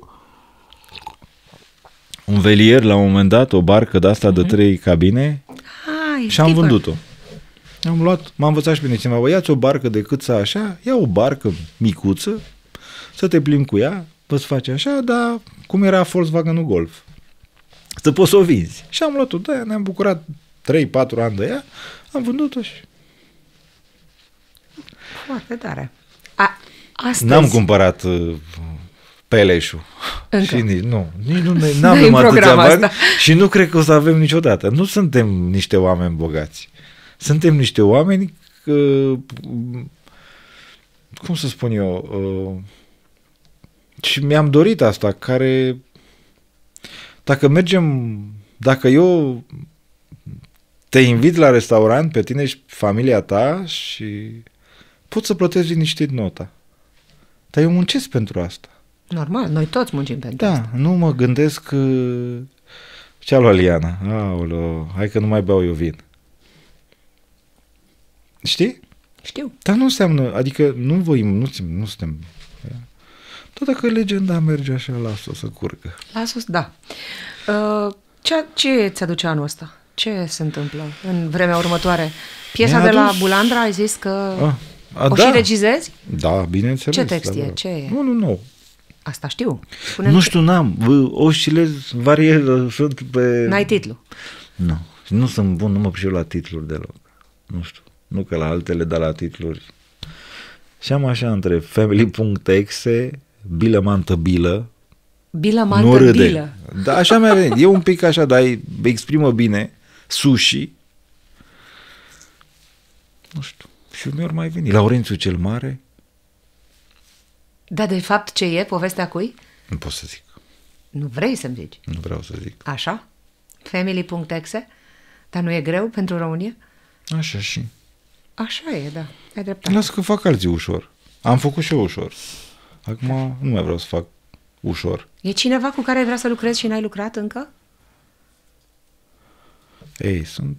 un velier la un moment dat, o barcă de asta mm-hmm. de trei cabine. Ai, și am vândut-o. Am luat, m-am învățat și bine cineva, bă, ia-ți o barcă de cât să așa, ia o barcă micuță, să te plimbi cu ea, poți face așa, dar cum era Volkswagen-ul Golf. Să poți să o vinzi. Și am luat-o de aia, ne-am bucurat trei patru ani de ea, am vândut-o și... Foarte tare. A, astăzi... N-am cumpărat uh, peleșul. Încă. Și nici, nu, nici nu ne avem atâția bani și nu cred că o să avem niciodată. Nu suntem niște oameni bogați. Suntem niște oameni că, cum să spun eu, uh, și mi-am dorit asta, care dacă mergem, dacă eu te invit la restaurant pe tine și familia ta și pot să plătesc liniștit nota. Dar eu muncesc pentru asta. Normal, noi toți muncim pentru da, asta. Da, nu mă gândesc uh, ce-a luat Liana. Aoleu, hai că nu mai beau eu vin. Știi? Știu. Dar nu înseamnă, adică nu voi, nu, nu suntem... Tot dacă legenda merge așa, las-o să curgă. Las-o, da. Uh, ce, ce ți-aduce anul ăsta? Ce se întâmplă în vremea următoare? Piesa de la Bulandra, ai zis că a, a, o da. și regizezi? Da, bineînțeles. Ce text e? Ce e? Nu, nu, nu. Asta știu. Spune-mi nu știu, ce... n-am. Oscilez, variez, sunt pe... N-ai titlu? Nu. Nu sunt bun, nu mă pricep la titluri deloc. Nu știu. Nu că la altele, dar la titluri. Și am așa între family punct e x e, bilă mantă bilă. Bilă mantă bilă. Da, așa mi-a venit. E un pic așa, dar exprimă bine. Sushi. Nu știu. Și mi-or mai veni. Laurențiu cel Mare. Da, de fapt ce e? Povestea cui? Nu pot să zic. Nu vrei să-mi zici? Nu vreau să zic. Așa? family punct e x e? Dar nu e greu pentru România? Așa și. Așa e, da. Ai dreptate. Lasă că fac alții ușor. Am făcut și eu ușor. Acum nu mai vreau să fac ușor. E cineva cu care vrea să lucrezi și n-ai lucrat încă? Ei, sunt...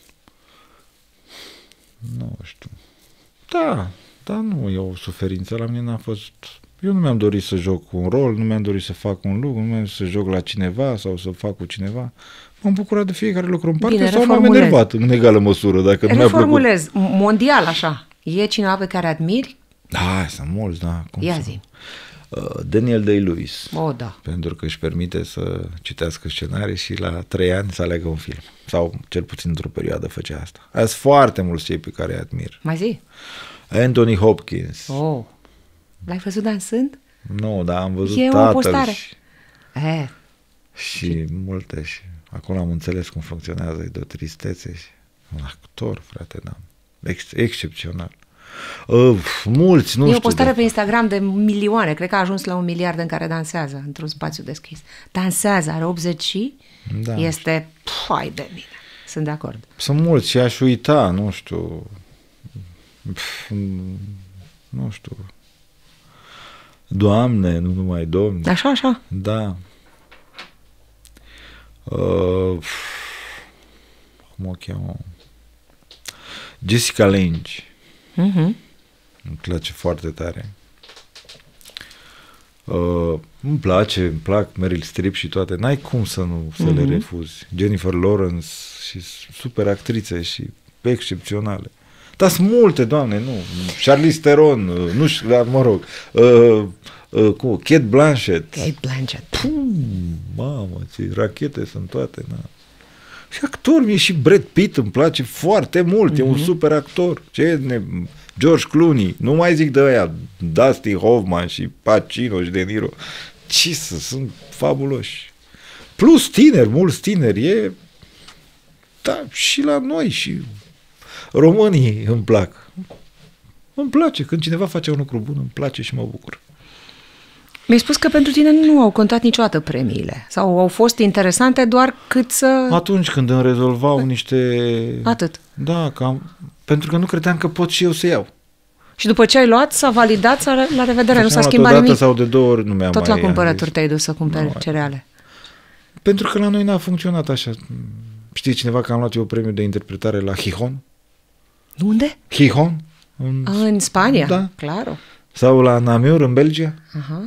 Nu știu. Da, dar nu e o suferință. La mine n-a fost... Eu nu mi-am dorit să joc un rol, nu mi-am dorit să fac un lucru, nu mi-am dorit să joc la cineva sau să fac cu cineva. M-am bucurat de fiecare lucru în parte. Bine, sau m-am enervat în egală măsură, dacă nu mi-a plăcut. Reformulez, mondial așa. E cineva pe care admiri? Da, sunt mulți, da. Cum Ia să... zi. Daniel Day-Lewis. Oh, da. Pentru că își permite să citească scenarii și la trei ani să aleagă un film. Sau cel puțin într-o perioadă făcea asta. Sunt foarte mulți cei pe care îi admir. Mai zi. Anthony Hopkins. Oh. L-ai văzut dansând? Nu, dar am văzut E o tatăl postare. și, Eh. și multe. Și acolo am înțeles cum funcționează, e de o tristețe. Și un actor, frate, da. Ex- excepțional. Uh, mulți, nu e știu. o postare de... pe Instagram de milioane, cred că a ajuns la un miliard în care dansează într-un spațiu deschis. Dansează, are optzeci și Da. este, hai de mine, sunt de acord. Sunt mulți și aș uita, nu știu, Pf, nu știu, Doamne, nu numai Domne. Așa, așa. Da. Uh, cum o cheamă? Jessica Lange. Mhm. Îmi place foarte tare. Uh, îmi place, îmi plac Meryl Streep și toate. N-ai cum să nu să Mhm. le refuzi. Jennifer Lawrence și super actrițe și excepționale. Dar sunt multe, Doamne, nu. Charlize Theron, uh, nu știu, dar mă rog. Uh, uh, cu Cate Blanchett. Kate Blanchett. Pum, mamă, ce rachete sunt toate, na. Și actor, mie și Brad Pitt îmi place foarte mult, mm-hmm. e un super actor. Ce ne... George Clooney, nu mai zic de ăia, Dustin Hoffman și Pacino și De Niro. Ce să, sunt fabuloși. Plus tineri, mulți tineri, e... Da, și la noi, și românii îmi plac. Îmi place, când cineva face un lucru bun, îmi place și mă bucur. Mi-ai spus că pentru tine nu au contat niciodată premiile sau au fost interesante doar cât să... Atunci când îmi rezolvau niște... Atât. Da, cam... pentru că nu credeam că pot și eu să iau. Și după ce ai luat, s-a validat, s-a, la revedere, nu s-a schimbat odată nimic. sau de două ori nu mi-am Tot mai la cumpărături zis. te-ai dus să cumperi Nu, cereale. Pentru că la noi n-a funcționat așa. Știi cineva că am luat eu premiul de interpretare la Gijón? Unde? Gijón? În... În Spania? Da. Claro. Sau la Namur, în Belgia? Aha.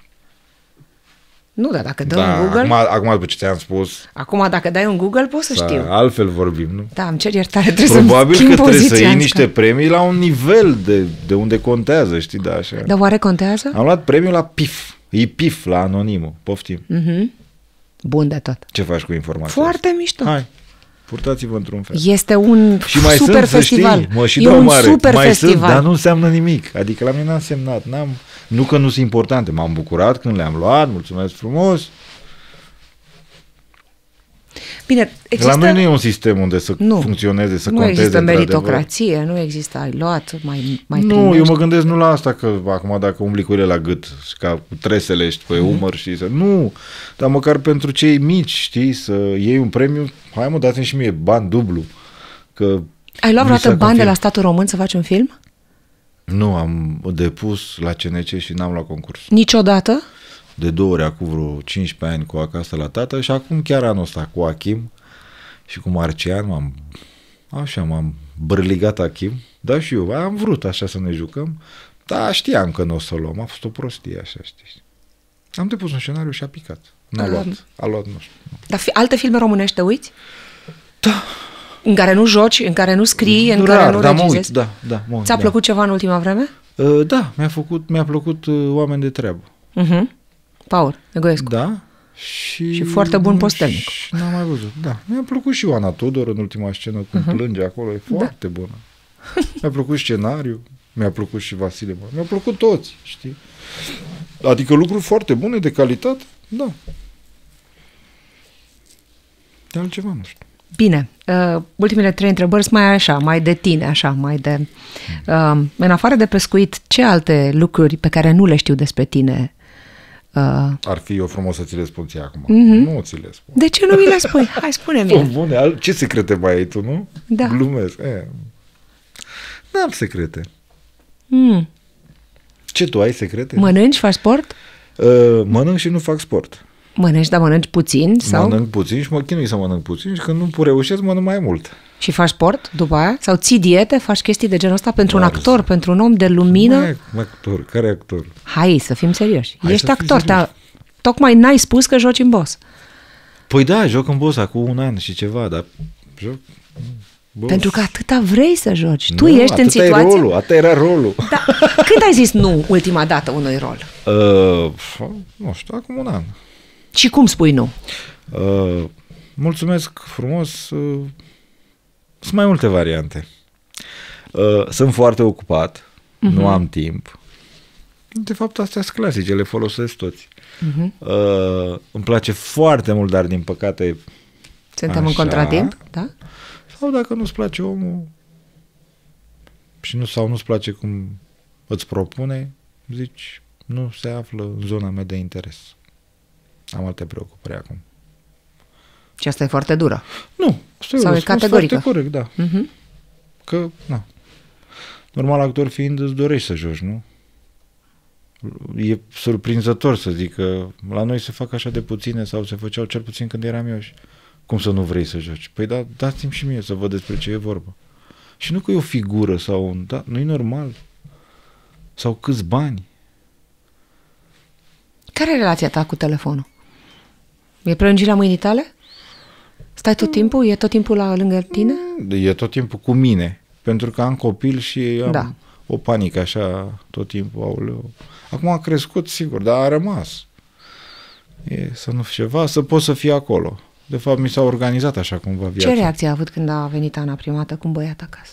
Nu, dar dacă dăm Da, în Google... acum, acum după ce ți-am spus, Acum, dacă dai un Google, poți să să știu. altfel vorbim, nu? Da, îmi cer iertare, trebuie Probabil să-mi că schimb trebuie să poziția iei în niște scat. premii la un nivel de, de unde contează, știi, da, așa. Dar oare contează? Am luat premiul la P I F. E P I F, la Anonimul. Poftim. Mhm. Bun de tot. Ce faci cu informația Foarte asta? mișto. Hai, purtați-vă într-un fel. Este un Și mai super sunt, să festival. știi, mă și e dau un mare. super mai festival. sunt, dar nu înseamnă nimic. Adică la mine n-a însemnat. N-am, nu că nu sunt importante. M-am bucurat când le-am luat. Mulțumesc frumos. Bine, există... La noi nu e un sistem unde să nu, funcționeze, să nu conteze există într-adevăr. meritocrație, nu există ai luat, mai, mai Nu, primești. eu mă gândesc nu la asta, că acum dacă umbli cu ele la gât, ca cu tresele ești pe umăr și să... Nu, dar măcar pentru cei mici, știi, să iei un premiu, hai mă, dați-mi și mie bani dublu. Că Ai luat mi vreodată s-a bani de confirmat. la statul român să faci un film? Nu, am depus la C N C și n-am luat concurs. Niciodată? De două ori, acum vreo cincisprezece ani cu Acasă la Tată și acum chiar anul ăsta cu Achim și cu Marcian m-am, așa, m-am bărligat Achim, dar și eu am vrut așa să ne jucăm, dar știam că nu o să o luăm, a fost o prostie așa, știi. Am depus un scenariu și a picat. N-a Um. luat, a luat, nu știu. Dar fi, alte filme românești te uiți? Da. În care nu joci, în care nu scrii, în Rar, care nu dar mă uit, regizezi? da, da, mă uit, Ți-a da. plăcut ceva în ultima vreme? Uh, da, mi-a făcut, mi-a plăcut uh, Oameni de treabă. Uh-huh. Paul Egoescu. Da. Și, Și foarte bun postelnic. Și n-am mai văzut, da. Mi-a plăcut și Ioana Tudor în ultima scenă când uh-huh. plânge acolo, e foarte da. bună. Mi-a plăcut scenariu, mi-a plăcut și Vasile Bă. Mi-a plăcut toți, știi? Adică lucruri foarte bune, de calitate, da. De altceva, nu știu. Bine, uh, ultimele trei întrebări sunt mai așa, mai de tine, așa, mai de... Uh, în afară de pescuit, ce alte lucruri pe care nu le știu despre tine? Uh, Ar fi eu frumos să ți le spun ție acum. Mhm. Nu ți le spun. de ce nu mi le spui? Hai, spune-mi. Bun, bune, al- ce secrete mai ai tu, nu? Da. Glumesc. E. N-am secrete. Mm. Ce, tu ai secrete? Mănânci, faci sport? Uh, mănânc și nu fac sport. Mănânci, dar mănânci puțin? Sau? Mănânc puțin și mă chinui să mănânc puțin și când nu reușesc, mănânc mai mult. Și faci sport după aia? Sau ții diete, faci chestii de genul ăsta pentru un Doar actor, să- pentru un om de lumină? Mai actor, care actor? Hai să fim serioși. Hai Ești să fim actor, serioși. dar tocmai n-ai spus că joci în boss. Păi da, joc în boss acum un an și ceva, dar joc Bă, Pentru că atâta vrei să joci. Tu nu, ești în situație... atâta e rolul, atâta era rolul. Da. Când ai zis nu ultima dată unui rol? Uh, nu știu, acum un an. Și cum spui nu? Uh, mulțumesc frumos. Uh, sunt mai multe variante. Uh, sunt foarte ocupat, uh-huh. nu am timp. De fapt, astea sunt clasice, le folosesc toți. Uh-huh. Uh, îmi place foarte mult, dar din păcate... Suntem în contratimp, da? Sau dacă nu-ți place omul și nu, sau nu-ți place cum îți propune, zici, nu se află în zona mea de interes. Am alte preocupări acum. Și asta e foarte dură. Nu, asta sau e categorică. Foarte corect, da. Uh-huh. Că, na, normal actor fiind îți dorești să joci, nu? E surprinzător să zic că la noi se fac așa de puține sau se făceau cel puțin când eram eu și cum să nu vrei să joci? Păi da, dați-mi și mie să văd despre ce e vorba. Și nu că e o figură sau un... Da, nu e normal. Sau câți bani. Care e relația ta cu telefonul? E prelungirea mâinii tale? Stai tot timpul? E tot timpul la lângă tine? E tot timpul cu mine. Pentru că am copil și am da. o panică așa tot timpul. Aoleu. Acum a crescut, sigur, dar a rămas. E să nu fie ceva, să pot să fie acolo. De fapt, mi s-a organizat așa cumva viața. Ce reacție a avut când a venit Ana prima dată cu un băiat acasă?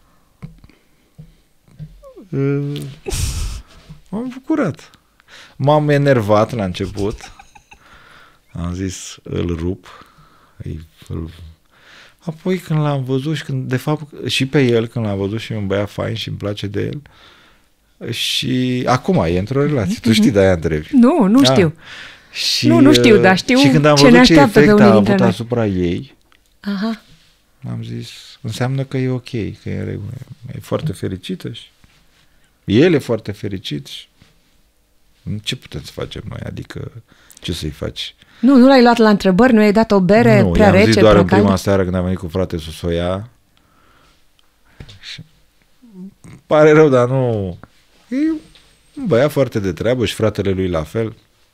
Uh, m-am bucurat. M-am enervat la început. Am zis, îl rup. Îi, îl... Apoi când l-am văzut și când, de fapt, și pe el, când l-am văzut și e un băiat fain și îmi place de el. Și acum e într-o relație. Tu știi, de-aia întrebi. Nu, nu știu. Ah. Și, nu, nu știu, dar știu și când am ce văzut ne ce așteaptă efect pe a unii avut dintre noi. asupra ei, aha. am zis, înseamnă că e ok, că e în regulă. E foarte fericită și el e foarte fericit și ce putem să facem noi? Adică, ce să-i faci? Nu, nu l-ai luat la întrebări, nu i-ai dat o bere nu, prea rece, rece, doar prea în prima caldă? seară când am venit cu frate Susoia. Și pare rău, dar nu... E un băiat foarte de treabă și fratele lui la fel.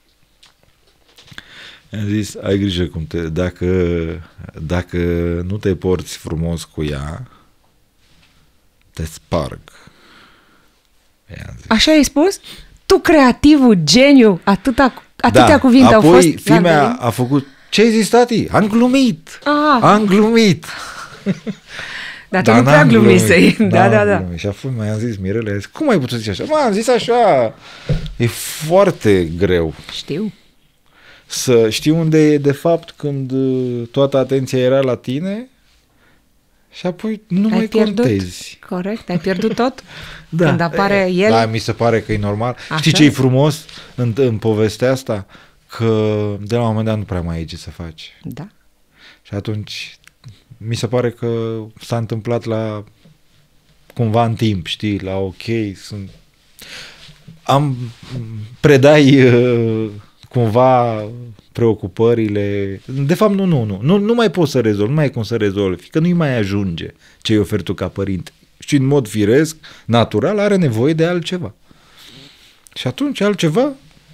Am zis, ai grijă cum te... Dacă, dacă nu te porți frumos cu ea, te sparg. Așa ai spus? Tu, creativul, geniu, atâta, atâtea da. cuvinte Apoi, au fost. Apoi, fimea a făcut, ce ai zis, tati? Am glumit! Ah. Am glumit! Dar tu da, nu prea glumisei. Da, da, da. da. Și apoi mai am zis, Mirele, zis, cum ai putut zice așa? Mă, am zis așa. E foarte greu. Știu. Să știi unde e de fapt când toată atenția era la tine și apoi nu ai mai pierdut. Contezi. Corect, ai pierdut tot? Da. Când apare e, el. Da, mi se pare că e normal. Așa? Știi ce e frumos în, în povestea asta? Că de la un moment dat nu prea mai ai ce să faci. Da. Și atunci mi se pare că s-a întâmplat la cumva în timp, știi, la ok, sunt am predai uh, cumva preocupările. De fapt, nu, nu, nu. Nu, nu mai poți să rezolvi, nu mai ai cum să rezolvi, că nu-i mai ajunge ce-i oferi tu ca părinte. Și în mod firesc, natural, are nevoie de altceva. Și atunci altceva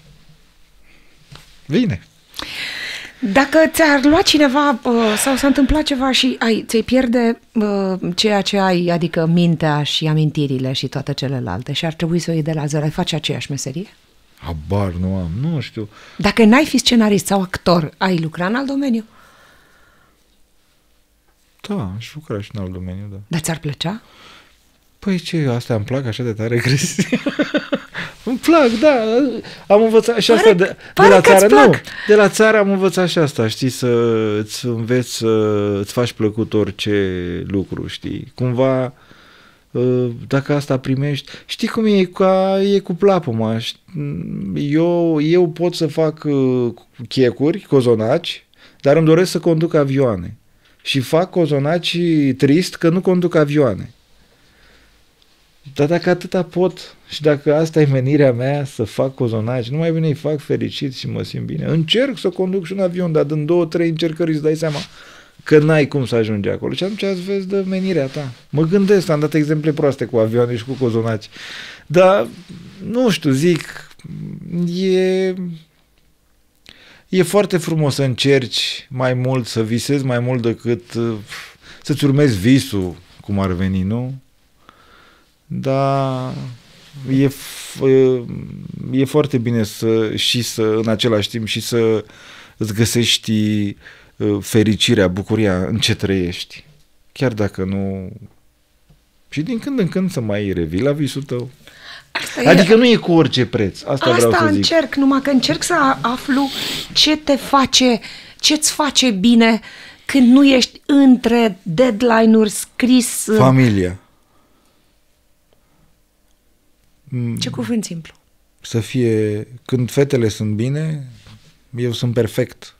vine. Dacă ți-ar lua cineva sau s-a întâmplat ceva și ai, ți-ai pierde ceea ce ai, adică mintea și amintirile și toate celelalte și ar trebui să o iei de la zero, ai face aceeași meserie? Habar nu am, nu știu. Dacă n-ai fi scenarist sau actor, ai lucra în alt domeniu? Da, aș lucra și în alt domeniu, da. Dar ți-ar plăcea? Păi ce, astea îmi plac așa de tare, crezi? Îmi plac, da. Am învățat și asta de, de la țară. Nu, de la țară am învățat și asta, știi, să îți înveți să îți faci plăcut orice lucru, știi? Cumva, dacă asta primești, știi cum e, ca, e cu plapuma. Eu, eu pot să fac checuri, cozonaci, dar îmi doresc să conduc avioane. Și fac cozonaci trist că nu conduc avioane. Dar dacă atâta pot și dacă asta e menirea mea să fac cozonaci, nu mai bine îi fac fericit și mă simt bine. Încerc să conduc și un avion, dar din două, trei încercări îți dai seama că n-ai cum să ajungi acolo. Și atunci îți vezi de menirea ta. Mă gândesc, am dat exemple proaste cu avioane și cu cozonaci. Dar, nu știu, zic, e... E foarte frumos să încerci mai mult, să visezi mai mult decât să-ți urmezi visul, cum ar veni, nu? Dar e, e foarte bine să și să, în același timp, și să îți găsești fericirea, bucuria în ce trăiești. Chiar dacă nu... Și din când în când să mai revii la visul tău. Asta adică e... nu e cu orice preț. Asta, Asta vreau să zic. încerc, numai că încerc să aflu ce te face, ce-ți face bine când nu ești între deadline-uri scris... Familia. Ce cuvânt simplu. Să fie... Când fetele sunt bine, eu sunt perfect.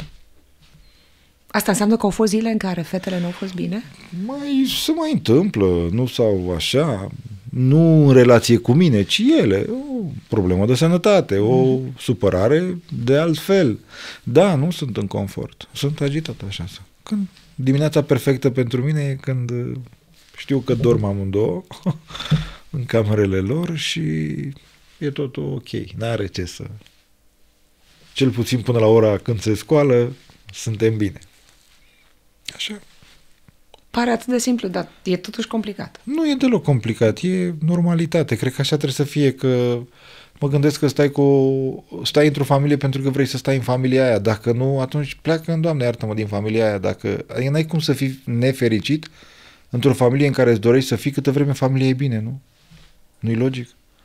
Asta înseamnă că au fost zile în care fetele nu au fost bine? Mai se mai întâmplă, nu sau așa, nu în relație cu mine, ci ele. O problemă de sănătate, o mm. supărare de altfel. Da, nu sunt în confort, sunt agitat așa. Când dimineața perfectă pentru mine e când știu că dorm amândouă în camerele lor și e totul ok, n-are ce să... Cel puțin până la ora când se scoală, suntem bine. Așa. Pare atât de simplu, dar e totuși complicat. Nu e deloc complicat, e normalitate. Cred că așa trebuie să fie, că mă gândesc că stai cu stai într-o familie pentru că vrei să stai în familia aia. Dacă nu, atunci pleacă în Doamne, iartă-mă, din familia aia. Dacă n-ai cum să fii nefericit într-o familie în care îți dorești să fii, câtă vreme familia e bine, nu? Nu-i logic?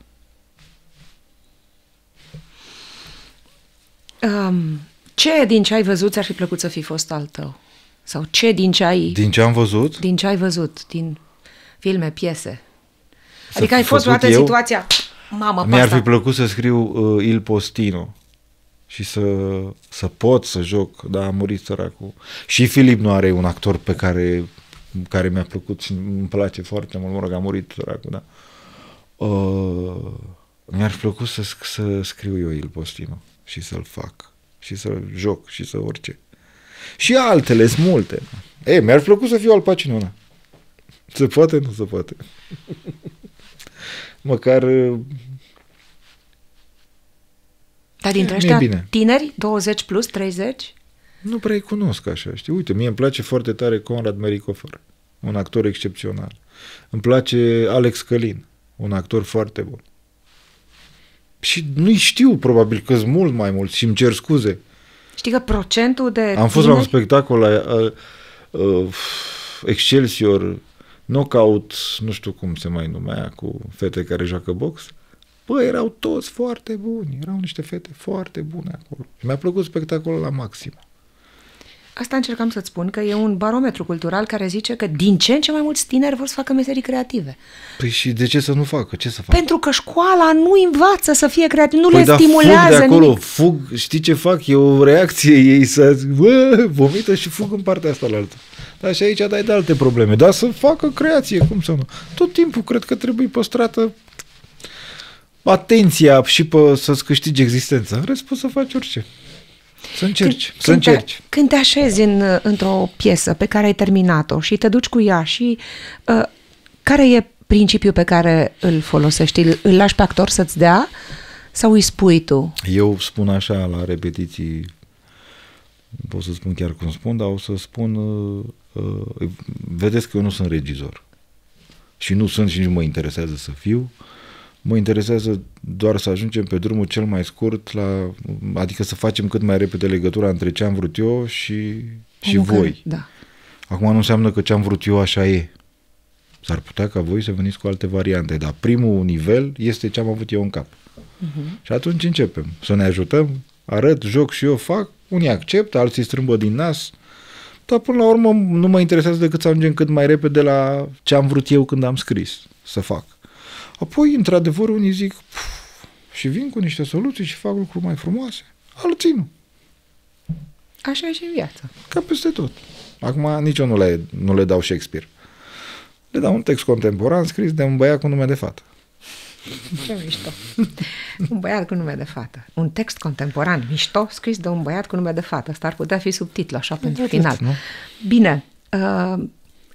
Um, ce din ce ai văzut ți-ar fi plăcut să fi fost al tău? Sau ce din ce ai... Din ce am văzut? Din ce ai văzut, din filme, piese. Să adică ai fost luată în situația... Mama, mi-ar fi plăcut să scriu uh, Il Postino și să, să pot să joc, dar a murit săracul. Și Filip nu are un actor pe care, care mi-a plăcut și îmi place foarte mult, mă rog, a murit săracul, da. Uh, mi-ar fi plăcut să, să scriu eu Il Postino și să-l fac și să joc și să orice. Și altele, sunt multe. Ei, mi-ar plăcut să fiu Al Pacino, na. Se poate? Nu se poate. Măcar... Dar dintre ăștia tineri, douăzeci plus, treizeci? Nu prea-i cunosc așa, știi? Uite, mie îmi place foarte tare Conrad Mericofer, un actor excepțional. Îmi place Alex Călin, un actor foarte bun. Și nu-i știu, probabil, că sunt mult mai mulți și îmi cer scuze. Știi că procentul de... Am fost tineri... la un spectacol la uh, uh, Excelsior, Knockout, nu știu cum se mai numea, cu fete care joacă box. Bă, erau toți foarte buni, erau niște fete foarte bune acolo. Și mi-a plăcut spectacolul la maxim. Asta încercam să-ți spun, că e un barometru cultural care zice că din ce în ce mai mulți tineri vor să facă meserii creative. Păi și de ce să nu facă? Ce să facă? Pentru că școala nu învață să fie creativ, nu păi le da, stimulează fug de acolo, nimic. fug, știi ce fac? E o reacție, ei să bă, vomită și fug în partea asta la altă. Dar și aici dai de alte probleme. Dar să facă creație, cum să nu? Tot timpul cred că trebuie păstrată atenția și pe să-ți câștigi existența. În rest poți să faci orice. Să încerci, când, să când încerci. Te, când te așezi în, într-o piesă pe care ai terminat-o și te duci cu ea și uh, care e principiul pe care îl folosești? Îl, îl lași pe actor să-ți dea sau îi spui tu? Eu spun așa la repetiții, pot să spun chiar cum spun, dar o să spun, uh, uh, vedeți că eu nu sunt regizor și nu sunt și nici mă interesează să fiu. Mă interesează doar să ajungem pe drumul cel mai scurt, la, adică să facem cât mai repede legătura între ce am vrut eu și, și voi. Care, da. Acum nu înseamnă că ce am vrut eu așa e. S-ar putea ca voi să veniți cu alte variante, dar primul nivel este ce am avut eu în cap. Uh-huh. Și atunci începem să ne ajutăm, arăt, joc și eu fac, unii acceptă, alții strâmbă din nas, dar până la urmă nu mă interesează decât să ajungem cât mai repede la ce am vrut eu când am scris să fac. Apoi, într-adevăr, unii zic și vin cu niște soluții și fac lucruri mai frumoase. Alții nu. Așa e și în viață. Ca peste tot. Acum nici eu nu le, nu le dau Shakespeare. Le dau un text contemporan scris de un băiat cu nume de fată. Ce mișto. Un băiat cu nume de fată. Un text contemporan mișto scris de un băiat cu nume de fată. Asta ar putea fi subtitlu așa pentru final. Nu? Bine. Uh,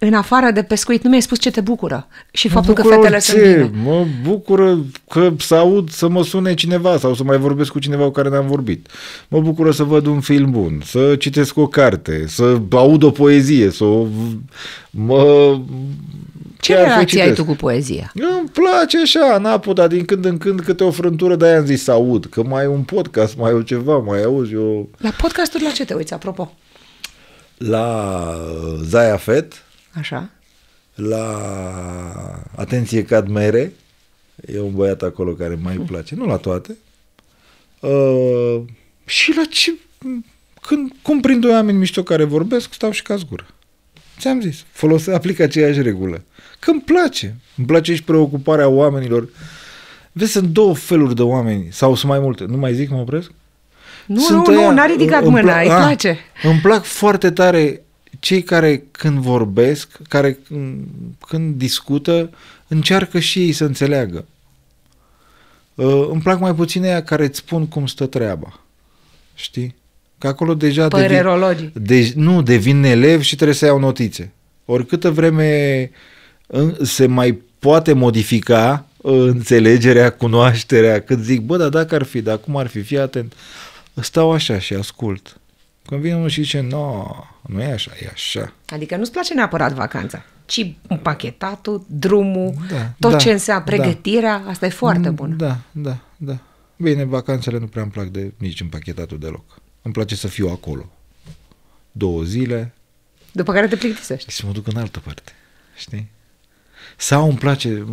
în afară de pescuit, nu mi-ai spus ce te bucură și Mă faptul că bucură fetele orice. sunt bine. Mă bucură că să aud să mă sune cineva sau să mai vorbesc cu cineva cu care n-am vorbit. Mă bucură să văd un film bun, să citesc o carte, să aud o poezie, să o... Mă... Ce chiar să relație ai citesc. tu cu poezia? Îmi place așa, n-a dar din când în când câte o frântură, de-aia am zis să aud, că mai e un podcast, mai e o ceva, mai auzi eu... La podcasturi la ce te uiți, apropo? La Zaya Fet, Așa. la Atenție Cadmere, e un băiat acolo care mai îmi place, nu la toate, uh, și la ce... Când, cum prind doi oameni mișto care vorbesc, stau și caz gură. Ți-am zis, folosesc, aplic aceeași regulă. Că îmi place. Îmi place și preocuparea oamenilor. Vezi, sunt două feluri de oameni, sau sunt mai multe. Nu mai zic, mă opresc? Nu, Sunt nu, ăia- nu, n-a ridicat îmi mâna, pla- îi a, place. Îmi plac foarte tare cei care când vorbesc, care când discută, încearcă și ei să înțeleagă. Uh, îmi plac mai puțin aia care îți spun cum stă treaba. Știi? Că acolo deja Părerologii. de, nu, devin elev și trebuie să iau notițe. Ori câtă vreme în, se mai poate modifica uh, înțelegerea, cunoașterea, cât zic, bă, dar dacă ar fi, dar cum ar fi, fii atent. Stau așa și ascult. Când vine unul și zice, no, nu e așa, e așa. Adică nu-ți place neapărat vacanța, ci împachetatul, drumul, Da, tot da, ce înseamnă da. pregătirea, asta e foarte bună. Da, da, da. Bine, vacanțele nu prea îmi plac de nici împachetatul deloc. Îmi place să fiu acolo. Două zile După care te plictisești. și să mă duc în altă parte. Știi? Sau îmi place...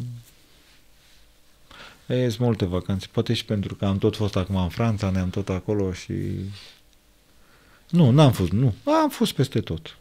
E, sunt multe vacanțe. Poate și pentru că am tot fost acum în Franța, ne-am tot acolo și... Nu, n-am fost, nu. Am fost peste tot.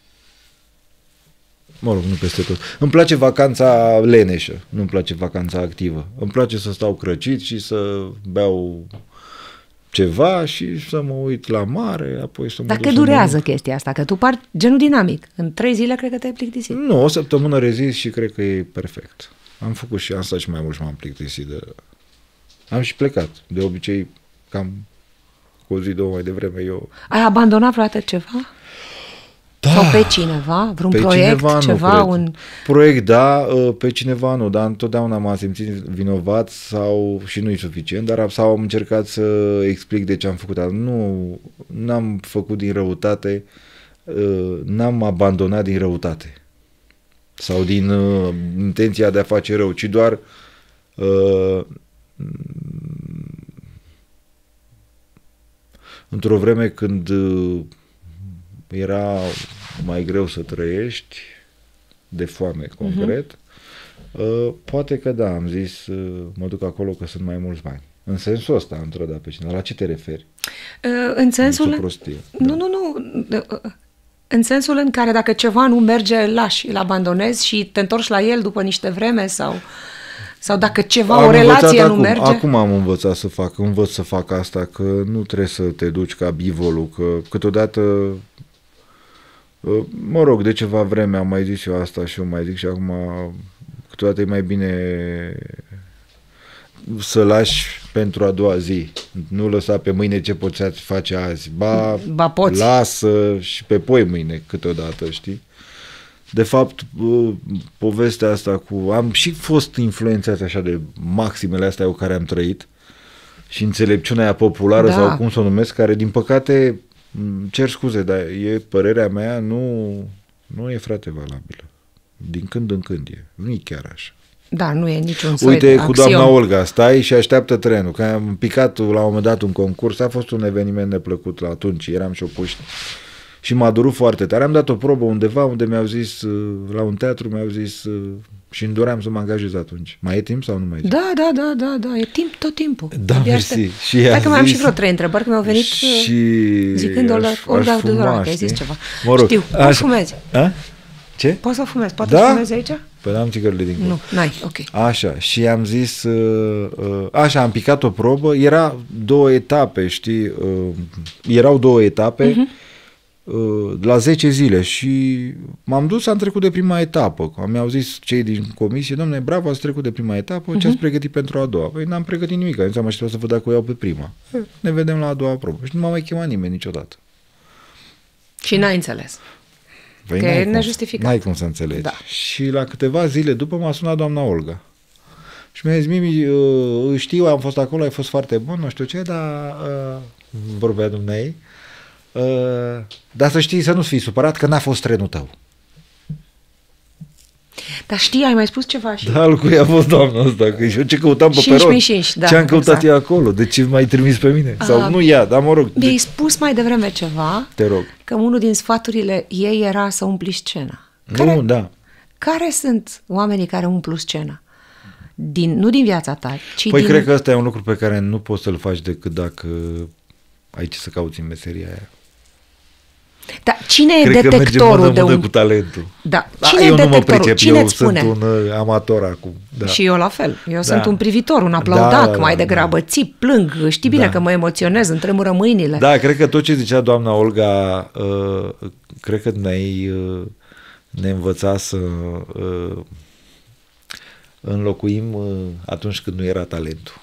Mă rog, nu peste tot. Îmi place vacanța leneșă, nu-mi place vacanța activă. Îmi place să stau crăcit și să beau ceva și să mă uit la mare, apoi să mă Dar duc cât să durează mănânc. chestia asta? Că tu pari genul dinamic. În trei zile cred că te-ai plictisit. Nu, o săptămână rezist și cred că e perfect. Am făcut și am stat și mai mult și m-am plictisit de... Am și plecat. De obicei, cam cu o zi, două mai devreme, eu... Ai abandonat vreodată ceva? Da. Sau pe cineva? Vreun Pe proiect? cineva nu, ceva? cred. Un... Proiect, da, pe cineva nu, dar întotdeauna m-am simțit vinovat sau și nu e suficient, dar sau am încercat să explic de ce am făcut asta. Nu, n-am făcut din răutate, n-am abandonat din răutate sau din uh, intenția de a face rău, ci doar uh, într-o vreme când uh, era mai greu să trăiești, de foame concret, uh-huh. uh, poate că da, am zis, uh, mă duc acolo că sunt mai mulți bani. În sensul ăsta am trădat pe cineva. La ce te referi? Uh, în sensul... În prostie. Nu, nu, nu. Uh, în sensul în care dacă ceva nu merge, lași, îl abandonezi și te întorci la el după niște vreme sau... Sau dacă ceva, Am o relație nu acum, merge... Acum am învățat să fac, învăț să fac asta, că nu trebuie să te duci ca bivolul, că câteodată, mă rog, de ceva vreme am mai zis eu asta și eu mai zic și acum, câteodată e mai bine să lași pentru a doua zi, nu lăsa pe mâine ce poți face azi, ba, ba poți. lasă și pe poi mâine câteodată, știi? De fapt, povestea asta cu... Am și fost influențat așa de maximele astea cu care am trăit și înțelepciunea aia populară, Da. sau cum să o numesc, care, din păcate, cer scuze, dar e părerea mea, nu, nu e, frate, valabilă. Din când în când e. Nu e chiar așa. Da, nu e niciun soi Uite, de cu axiom. doamna Olga, stai și așteaptă trenul. Că am picat la un moment dat un concurs, a fost un eveniment neplăcut la atunci, eram și opuști. Și m-a durut foarte tare. Am dat o probă undeva unde mi-au zis, la un teatru mi-au zis, și îmi doream să mă angajez atunci. Mai e timp sau nu mai e timp? Da, da, da, da, da, e timp tot timpul. Da, Abia mersi. aștept. Și ea Hai că mai am zis- și vreo trei întrebări, că mi-au venit și zicând Olga, aș- Olga aș fuma, Tudorache, ai zis știi? ceva. Mă rog, Știu, așa. poți fumezi. A? Ce? Poți să fumezi, poate Da? să fumezi aici? Păi n-am țigările din Nu, n-ai, ok. Așa, și am zis, uh, uh, așa, am picat o probă, era două etape, știi, uh, erau două etape, uh-huh. uh, la zece zile și m-am dus, am trecut de prima etapă. Mi-au zis cei din comisie, dom'le, bravo, ați trecut de prima etapă, uh-huh. ce ați pregătit pentru a doua? Păi n-am pregătit nimic, am zis, am așteptat să văd dacă o iau pe prima. Ne vedem la a doua probă. Și nu m-a mai chemat nimeni niciodată. Și n-ai înțeles. Păi că n-ai e cum, nejustificat. n-ai cum să înțelegi. Da. Și la câteva zile după m-a sunat doamna Olga. Și mi-a zis, Mimi, uh, știu, am fost acolo, ai fost foarte bun, nu știu ce, dar uh, vorbea dumneai, uh, dar să știi, să nu fii supărat că n-a fost trenul tău. Dar știi, ai mai spus ceva și... Da, al cui a fost doamna asta, că eu ce căutam pe Cinci peron, mii cinci, da, ce am căutat exact. eu acolo, de ce m-ai trimis pe mine? Sau Ah, nu ea, dar mă rog. Mi-ai De... spus mai devreme ceva, Te rog. că unul din sfaturile ei era să umpli scena. Nu, da. Care sunt oamenii care umplu scena? Din, nu din viața ta, ci Păi din... cred că ăsta e un lucru pe care nu poți să-l faci decât dacă ai ce să cauți în meseria aia. Dar cine e Cred că merge detectorul mână, de mână un... cu talentul. Da. Da, Cine eu e nu mă detectorul? pricep, Cine eu îți spune? sunt un uh, amator acum. Da. Și eu la fel. Eu Da. sunt un privitor, un aplaudac, Da, da, mai da, degrabă. da. Țip, plâng, știi bine Da. că mă emoționez, îmi tremură mâinile. Da, cred că tot ce zicea doamna Olga, uh, cred că ne uh, ne învăța să uh, înlocuim uh, atunci când nu era talentul.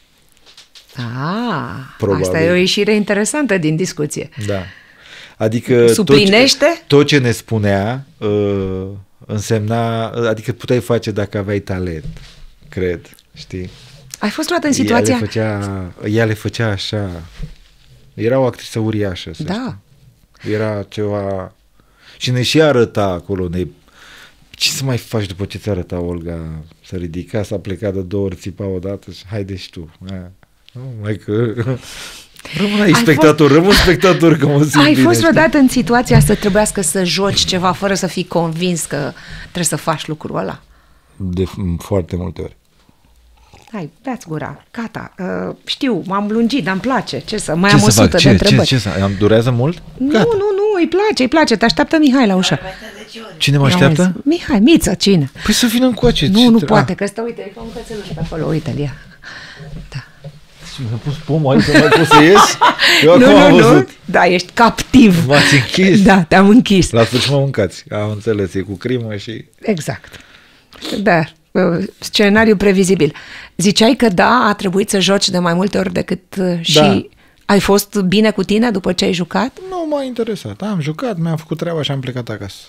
Ah, Probabil. asta e o ieșire interesantă din discuție. Da. Adică Suplinește? Tot ce, tot ce ne spunea uh, însemna, adică puteai face dacă aveai talent, cred, știi? Ai fost luat în situația... Ea le făcea, ea le făcea așa. Era o actriță uriașă, să Da. știi. Era ceva... Și ne și arăta acolo, ne... Ce să mai faci după ce ți arăta Olga? Să ridica, s-a plecat de două ori, țipa odată și haide și tu. A, nu, mai că... Rămân aici spectator, fost... rămân spectator că mă simt Ai bine, fost știi? vreodată în situația să trebuiască să joci ceva fără să fii convins că trebuie să faci lucrul ăla? De foarte multe ori. Hai, dați gura, gata. Uh, știu, m-am lungit, dar îmi place. Ce să, mai Ce am o să sută fac? de Ce, întrebări. ce, ce să... Am, durează mult? Nu, Gata. nu, nu, îi place, îi place. Te așteaptă Mihai la ușă. Cine mă așteaptă? Mihai, Miță, cine? Păi să vină încoace. Nu, ce nu tre- poate, Ah. că ăsta, uite, e ca un cățeluș pe acolo, uite-l, ia. Da. Mi-a pus pomul aici, nu mai pot să ies? Eu Nu, acum am nu, nu, văzut. da, ești captiv. M-ați închis. Da, te-am închis. La sfârșit mă mâncați. Am înțeles, e cu crimă și... Exact. Da, uh, scenariu previzibil. Ziceai că da, a trebuit să joci de mai multe ori decât uh, și Da. ai fost bine cu tine după ce ai jucat? Nu m-a interesat. Am jucat, mi-am făcut treaba și am plecat acasă.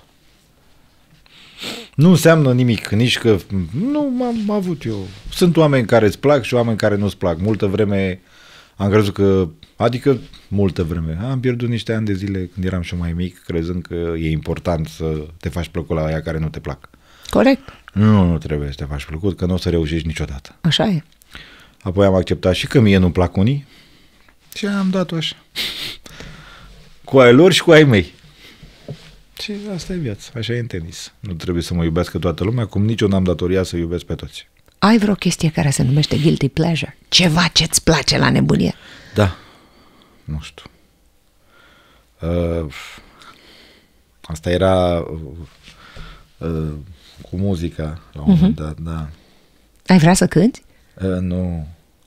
Nu înseamnă nimic, nici că... Nu, m-am avut eu. Sunt oameni care îți plac și oameni care nu-ți plac. Multă vreme am crezut că... Adică multă vreme. Am pierdut niște ani de zile când eram și mai mic, crezând că e important să te faci plăcut la aia care nu te plac. Corect. Nu, nu trebuie să te faci plăcut, că nu o să reușești niciodată. Așa e. Apoi am acceptat și că mie nu-mi plac unii și am dat-o așa. Cu ai lor și cu ai mei. Și asta e viața, așa e în tenis. Nu trebuie să mă iubească toată lumea, cum nici eu n-am datoria să iubesc pe toți. Ai vreo chestie care se numește guilty pleasure? Ceva ce-ți place la nebunie? Da, nu știu. Uh, asta era uh, uh, cu muzica la un moment dat, da. Ai vrea să cânti? Uh, nu.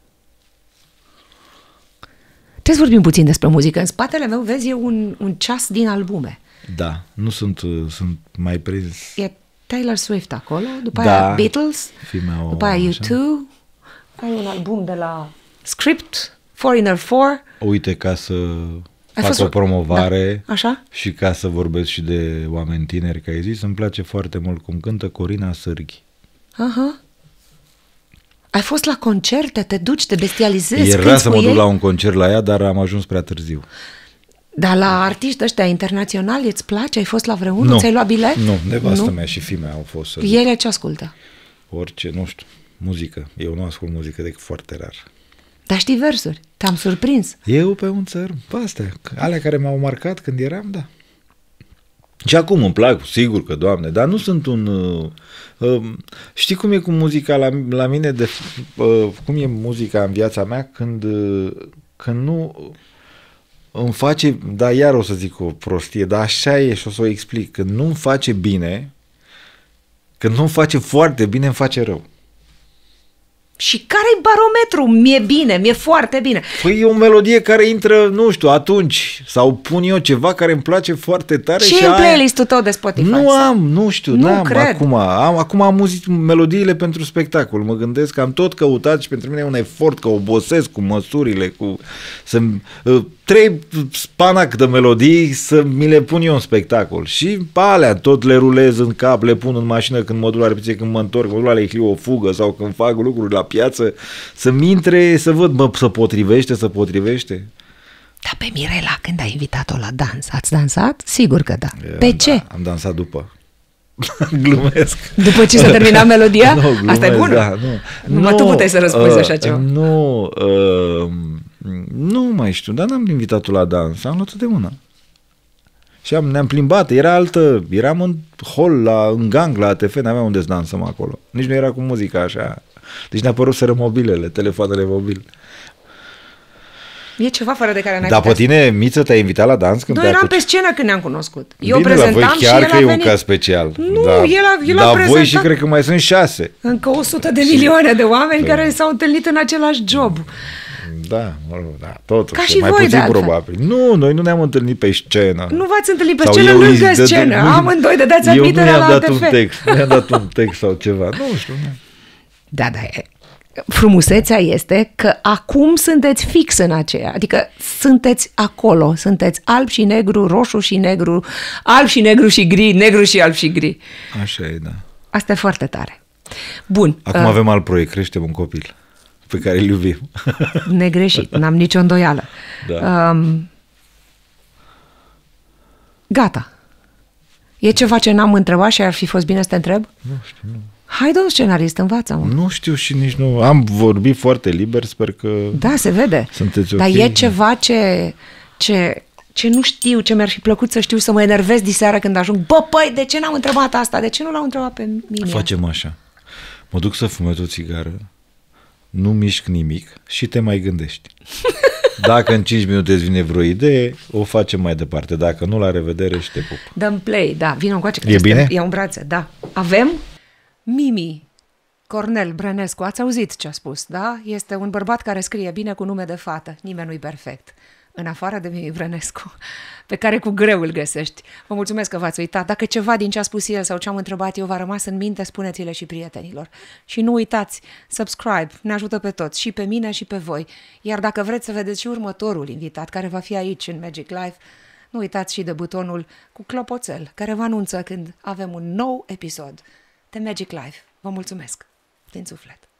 Trebuie să vorbim puțin despre muzică. În spatele meu, vezi, e un, un ceas din albume. Da, nu sunt, uh, sunt mai prins. E Taylor Swift acolo, după Da. aia Beatles, Fii-mea o- după aia așa. U doi, ai un album de la Script, Foreigner four. Uite, ca să Ai fac fost- o promovare Da. Așa? și ca să vorbesc și de oameni tineri, că ai zis, îmi place foarte mult cum cântă Corina Sârghi. Aha. Ai fost la concerte, te duci, te bestializezi, Era cânti să cu mă duc ei? la un concert la ea, dar am ajuns prea târziu. Dar la artiști ăștia internaționali îți place? Ai fost la vreunul? Nu. Ți-ai luat bilet? Nu, nevastă Nu? mea și fimea au fost să zic. Ele ce ascultă? Orice, nu știu, muzică. Eu nu ascult muzică decât foarte rar. Dar știi versuri? Te-am surprins. Eu pe un țăr, pe astea, alea care m-au marcat când eram, da. Și acum îmi plac, sigur că, Doamne, dar nu sunt un... Uh, uh, știi cum e cu muzica la, la mine, de, uh, cum e muzica în viața mea când, uh, când nu îmi face, da, iar o să zic o prostie, dar așa e și o să o explic, când nu îmi face bine, când nu îmi face foarte bine, îmi face rău. Și care-i barometru? Mi-e bine, mi-e foarte bine. Păi e o melodie care intră, nu știu, atunci, sau pun eu ceva care îmi place foarte tare Ce și e în aia... playlist-ul tău de Spotify? Nu am, nu știu, Nu n-am cred. acum. Am, acum am muzic, melodiile pentru spectacol. Mă gândesc că am tot căutat și pentru mine e un efort că obosesc cu măsurile, cu să trei spanac de melodii să mi le pun eu în spectacol. Și pe alea tot le rulez în cap, le pun în mașină când mă duc la repetiție, când mă întorc, mă duc la Lehliu o fugă sau când fac lucruri la piață, să-mi intre, să văd, mă, să potrivește, să potrivește. Dar pe Mirela, când ai invitat-o la dans, ați dansat? Sigur că da. Pe am, ce? Da, am dansat după. Glumesc. După ce s-a terminat melodia? Nu, glumesc, asta e bună? Da, nu. Numai nu, tu puteai să răspunzi uh, așa ceva. Nu, uh, nu mai știu, dar n-am invitat-o la dans, am luat-o de mână. Și am, ne-am plimbat, era altă, eram în hol, la, în gang, la A T F, n-aveam unde să dansăm acolo. Nici nu era cu muzica așa. Deci ne-a părut să mobilele, telefoanele mobile. E ceva fără de care n-ai Dar pe putea. tine, Miță, te-a invitat la dans? Când Noi te-a eram acuci... pe scenă când ne-am cunoscut. Eu Bine, prezentam la voi și chiar el că a e un venit. caz special. Nu, da. el a, el a Dar prezentat. voi și cred că mai sunt șase. Încă o sută de milioane de oameni Păi. care s-au întâlnit în același job. Da, mă rog, da, totuși, Ca și mai voi, de puțin altfel. probabil. Nu, noi nu ne-am întâlnit pe scenă. Nu v-ați întâlnit pe Sau scenă eu îi lângă dădu- scenă. nu- Amândoi dădeați admiterea Eu nu la i-am A dat T F. un text, nu i-am dat un text sau ceva. Nu știu. Nu. Da, da, e. Frumusețea este că acum sunteți fix în aceea, adică sunteți acolo, sunteți alb și negru, roșu și negru, alb și negru și gri, negru și alb și gri. Așa e, da. Asta e foarte tare. Bun. Acum uh, avem alt proiect, creștem un copil pe care îl iubim. Negreșit, n-am nicio îndoială. Da. Um, gata. E ceva ce n-am întrebat și ar fi fost bine să te întreb? Nu știu, nu. Hai, domnul scenarist, învață-mă. Nu știu și nici nu. Am vorbit foarte liber, sper că Da, se vede. sunteți ok. Dar e ceva ce, ce, ce nu știu, ce mi-ar fi plăcut să știu, să mă enervez diseară când ajung. Bă, păi, de ce n-am întrebat asta? De ce nu l-am întrebat pe mine? Facem așa. Mă duc să fumez o țigară, nu mișc nimic și te mai gândești. Dacă în cinci minute îți vine vreo idee, o facem mai departe. Dacă nu, la revedere și te pup. Dăm play, da, vină încoace. că E este- bine? Iau în brațe, da. Avem Mimi Cornel Brănescu. Ați auzit ce a spus, da? Este un bărbat care scrie bine cu nume de fată. Nimeni nu-i perfect. În afară de Mimi Brănescu, pe care cu greu îl găsești. Vă mulțumesc că v-ați uitat. Dacă ceva din ce a spus el sau ce am întrebat eu v-a rămas în minte, spuneți-le și prietenilor. Și nu uitați, subscribe, ne ajută pe toți, și pe mine și pe voi. Iar dacă vreți să vedeți și următorul invitat, care va fi aici în Magic Live, nu uitați și de butonul cu clopoțel, care vă anunță când avem un nou episod de Magic Live. Vă mulțumesc din suflet!